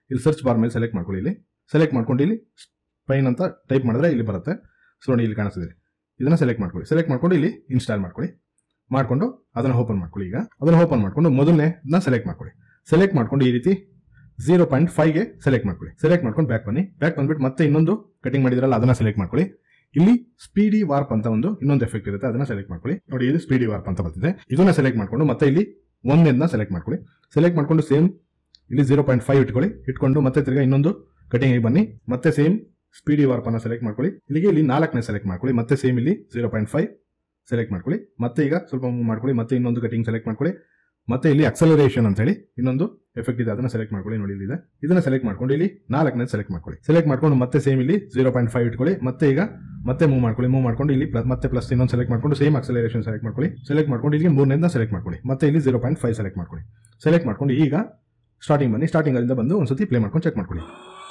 ಇಲ್ಲಿ ಸರ್ಚ್ ಬಾರ್ ಮೇಲೆ ಸೆಲೆಕ್ಟ್ ಮಾಡ್ಕೊಳ್ಳಿ. ಇಲ್ಲಿ ಸೆಲೆಕ್ಟ್ ಮಾಡ್ಕೊಂಡು ಇಲ್ಲಿ ಸ್ಪೈನ್ ಅಂತ ಟೈಪ್ ಮಾಡಿದ್ರೆ ಇಲ್ಲಿ ಬರುತ್ತೆ. ಸೊ ನೋಡಿ ಇಲ್ಲಿ ಕಾಣಿಸ್ತಿದೆ, ಇದನ್ನ ಸೆಲೆಕ್ಟ್ ಮಾಡ್ಕೊಳ್ಳಿ. ಸೆಲೆಕ್ಟ್ ಮಾಡ್ಕೊಂಡು ಇಲ್ಲಿ ಇನ್ಸ್ಟಾಲ್ ಮಾಡ್ಕೊಳ್ಳಿ. ಮಾಡ್ಕೊಂಡು ಅದನ್ನು ಓಪನ್ ಮಾಡ್ಕೊಳ್ಳಿ. ಈಗ ಅದನ್ನು ಓಪನ್ ಮಾಡ್ಕೊಂಡು ಮೊದಲನೇದನ್ನ ಸೆಲೆಕ್ಟ್ ಮಾಡ್ಕೊಳ್ಳಿ. ಸೆಲೆಕ್ಟ್ ಮಾಡ್ಕೊಂಡು ಈ ರೀತಿ 0.5ಗೆ ಸೆಲೆಕ್ಟ್ ಮಾಡ್ಕೊಳ್ಳಿ. ಸೆಲೆಕ್ಟ್ ಮಾಡ್ಕೊಂಡು ಬ್ಯಾಕ್ ಬನ್ನಿ. ಬ್ಯಾಕ್ ಬಂದ್ಬಿಟ್ಟು ಮತ್ತೆ ಇನ್ನೊಂದು ಕಟಿಂಗ್ ಮಾಡಿದ್ರಲ್ಲ ಅದನ್ನ ಸೆಲೆಕ್ಟ್ ಮಾಡ್ಕೊಳ್ಳಿ. ಇಲ್ಲಿ ಸ್ಪೀಡಿ ವಾರ್ಪ್ ಅಂತ ಇನ್ನೊಂದು ಎಫೆಕ್ಟ್ ಇರುತ್ತೆ, ಅದನ್ನ ಸೆಲೆಕ್ಟ್ ಮಾಡ್ಕೊಳ್ಳಿ. ನೋಡಿ ಇಲ್ಲಿ ಸ್ಪೀಡಿ ವಾರ್ಪ್ ಅಂತ ಬರ್ತಿದೆ. ಇದನ್ನ ಸೆಲೆಕ್ಟ್ ಮಾಡ್ಕೊಂಡು ಮತ್ತೆ ಇಲ್ಲಿ ಒಂದನ್ನ ಸೆಲೆಕ್ಟ್ ಮಾಡ್ಕೊಳ್ಳಿ. ಸೆಲೆಕ್ಟ್ ಮಾಡ್ಕೊಂಡು ಸೇಮ್ ಇಲ್ಲಿ 0.5 ಇಟ್ಕೊಂಡು ಮತ್ತೆ ತಿರ್ಗಾ ಇನ್ನೊಂದು ಕಟಿಂಗ್ ಬನ್ನಿ. ಮತ್ತೆ ಸೇಮ್ ಸ್ಪೀಡಿ ವಾರ್ಪ್ ಅನ್ನ ಸೆಲೆಕ್ಟ್ ಮಾಡ್ಕೊಳ್ಳಿ. ಇಲ್ಲಿಗೆ ಇಲ್ಲಿ 4ನೇ ಸೆಲೆಕ್ಟ್ ಮಾಡ್ಕೊಳ್ಳಿ. ಮತ್ತೆ ಸೇಮ್ ಇಲ್ಲಿ 0.5 ಸೆಲೆಕ್ಟ್ ಮಾಡ್ಕೊಳ್ಳಿ. ಮತ್ತೆ ಈಗ ಸ್ವಲ್ಪ ಮೂವ್ ಮಾಡ್ಕೊಳ್ಳಿ. ಮತ್ತೆ ಇನ್ನೊಂದು ಕಟಿಂಗ್ ಸೆಲೆಕ್ಟ್ ಮಾಡ್ಕೊಳ್ಳಿ. ಮತ್ತೆ ಇಲ್ಲಿ ಅಕ್ಸಲರೇಷನ್ ಅಂತ ಹೇಳಿ ಇನ್ನೊಂದು ಎಫೆಕ್ಟ್ ಇದೆ, ಅದನ್ನ ಸೆಲೆಕ್ಟ್ ಮಾಡ್ಕೊಳ್ಳಿ. ನೋಡಿ ಇಲ್ಲಿ ಇದೆ, ಇದನ್ನ ಸೆಲೆಕ್ಟ್ ಮಾಡ್ಕೊಂಡು ಇಲ್ಲಿ 4ನೇ ಸೆಲೆಕ್ಟ್ ಮಾಡ್ಕೊಳ್ಳಿ. ಸೆಲೆಕ್ಟ್ ಮಾಡ್ಕೊಂಡು ಮತ್ತೆ ಸೇಮ್ ಇಲ್ಲಿ 0.5 ಇಟ್ಕೊಳ್ಳಿ. ಮತ್ತೆ ಈಗ ಮತ್ತೆ ಮೂವ್ ಮಾಡ್ಕೊಳ್ಳಿ. ಮೂವ್ ಮಾಡ್ಕೊಂಡು ಇಲ್ಲಿ ಮತ್ತೆ ಪ್ಲಸ್ ಇನ್ನೊಂದು ಸೆಲೆಕ್ಟ್ ಮಾಡ್ಕೊಂಡು ಸೇಮ್ ಅಕ್ಸಲರೇಷನ್ ಸೆಲೆಕ್ಟ್ ಮಾಡ್ಕೊಳ್ಳಿ. ಸೆಲೆಕ್ಟ್ ಮಾಡ್ಕೊಂಡು ಇಲ್ಲಿ 3ನೇದನ್ನ ಸೆಲೆಕ್ಟ್ ಮಾಡ್ಕೊಳ್ಳಿ. ಮತ್ತೆ ಇಲ್ಲಿ 0.5 ಸೆಲೆಕ್ಟ್ ಮಾಡ್ಕೊಳ್ಳಿ. ಸೆಲೆಕ್ಟ್ ಮಾಡ್ಕೊಂಡು ಈಗ ಸ್ಟಾರ್ಟಿಂಗ್ ಬನ್ನಿ. ಸ್ಟಾರ್ಟಿಂಗ್ ಅಲ್ಲಿಂದ ಬಂದು ಒಂದ್ಸತಿ ಪ್ಲೇ ಮಾಡ್ಕೊಂಡು ಚೆಕ್ ಮಾಡ್ಕೊಳ್ಳಿ.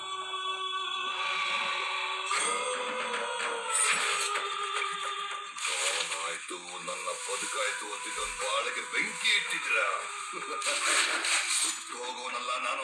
ನನ್ನ ಬದುಕಾಯ್ತು ಅಂತಿದ್ದೊಂದು ಬಾಳಿಗೆ ಬೆಂಕಿ ಇಟ್ಟಿದ್ದೀರಾ. ಸುಟ್ಟು ಹೋಗೋನಲ್ಲ ನಾನು.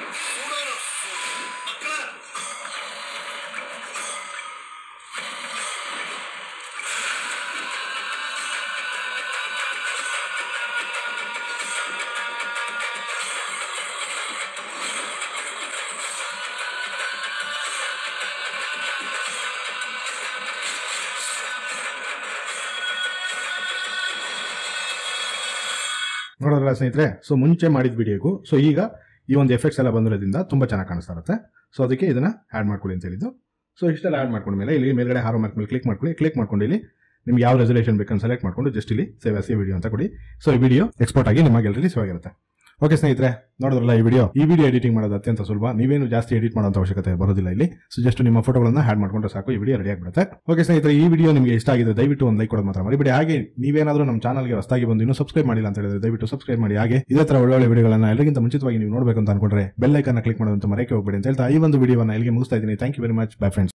ನೋಡೋದ್ರಲ್ಲ ಸ್ನೇಹಿತರೆ, ಸೊ ಮುಂಚೆ ಮಾಡಿದ ವಿಡಿಯೋಗೂ ಸೊ ಈಗ ಈ ಒಂದು ಎಫೆಕ್ಟ್ಸ್ ಎಲ್ಲ ಬಂದಿರೋದ್ರಿಂದ ತುಂಬ ಚೆನ್ನಾಗಿ ಕಾಣಿಸ್ತಾ ಇರುತ್ತೆ. ಸೊ ಅದಕ್ಕೆ ಇದನ್ನ ಆ್ಯಡ್ ಮಾಡ್ಕೊಳ್ಳಿ ಅಂತ ಹೇಳಿದ್ದು. ಸೊ ಇಷ್ಟೆಲ್ಲ ಆ್ಯಡ್ ಮಾಡ್ಕೊಂಡ್ಮೇಲೆ ಇಲ್ಲಿ ಮೇಲ್ಗಡೆ ಹಾರೋ ಮಾರ್ಕ್ ಮೇಲೆ ಕ್ಲಿಕ್ ಮಾಡ್ಕೊಳ್ಳಿ. ಕ್ಲಿಕ್ ಮಾಡ್ಕೊಂಡು ಇಲ್ಲಿ ನಿಮ್ಗೆ ಯಾವ ರೆಸಲ್ಯೂಷನ್ ಬೇಕಂತ ಸೆಲೆಕ್ಟ್ ಮಾಡ್ಕೊಂಡು ಜಸ್ಟ್ ಇಲ್ಲಿ ಸೇವ್ ಆಸ್ ಎ ವಿಡಿಯೋ ಅಂತ ಕೊಡಿ. ಸೊ ಈ ವಿಡಿಯೋ ಎಕ್ಸ್ಪೋರ್ಟ್ ಆಗಿ ನಿಮ್ಮ ಗ್ಯಾಲರಿಲಿ ಸೇವ್ ಆಗಿರುತ್ತೆ. ಓಕೆ ಸ್ನೇಹಿತರೆ, ನೋಡಿದ್ರಲ್ಲ ಈ ವಿಡಿಯೋ ಎಡಿಟಿಂಗ್ ಮಾಡೋದು ಅತ್ಯಂತ ಸುಲಭ. ನೀವೇನು ಜಾಸ್ತಿ ಎಡಿಟ್ ಮಾಡೋಂಥ ಅವಶ್ಯಕತೆ ಬರೋದಿಲ್ಲ ಇಲ್ಲಿ. ಸೊ ಜಸ್ಟ್ ನಿಮ್ಮ ಫೋಟೋಗಳನ್ನ ಆ್ಯಡ್ ಮಾಡ್ಕೊಂಡ್ರೆ ಸಾಕು, ಈ ವಿಡಿಯೋ ರೆಡಿ ಆಗಿಬಿಡುತ್ತೆ. ಓಕೆ ಸ್ನೇಹಿತರೆ, ಈ ವಿಡಿಯೋ ನಿಮಗೆ ಇಷ್ಟ ಆಗಿದೆ ದಯವಿಟ್ಟು ಒಂದು ಲೈಕ್ ಕೊಡೋದು ಮಾತ್ರ ಮರಿಬೇಡಿ. ಹಾಗೆ ನೀವೇನಾದರೂ ನಮ್ಮ ಚಾನಲ್ಗೆ ಹೊಸದಾಗಿ ಬಂದು ಇನ್ನೂ ಸಬ್ಸ್ಕ್ರೈಬ್ ಮಾಡಿಲ್ಲ ಅಂತ ಹೇಳಿದ್ರೆ ದಯವಿಟ್ಟು ಸಬ್ಸ್ಕ್ರೈಬ್ ಮಾಡಿ. ಹಾಗೆ ಇದೇ ತರ ಒಳ್ಳೊಳ್ಳೆ ವಿಡಿಯೋಗಳನ್ನ ಎಲ್ಲರಿಗಿಂತ ಮುಂಚಿತವಾಗಿ ನೀವು ನೋಡಬೇಕು ಅಂತ ಅನ್ಕೊಂಡ್ರೆ ಬೆಲ್ ಐಕನ್ ಕ್ಲಿಕ್ ಮಾಡೋದಂತ ಮರೆಯಕ್ಕೆ ಹೋಗಬೇಡಿ ಅಂತ ಹೇಳ್ತಾ ಈ ಒಂದು ವಿಡಿಯೋನ ಇಲ್ಲಿಗೆ ಮುಗಿಸ್ತಾ ಇದ್ದೀನಿ. Thank you very much. Bye friends.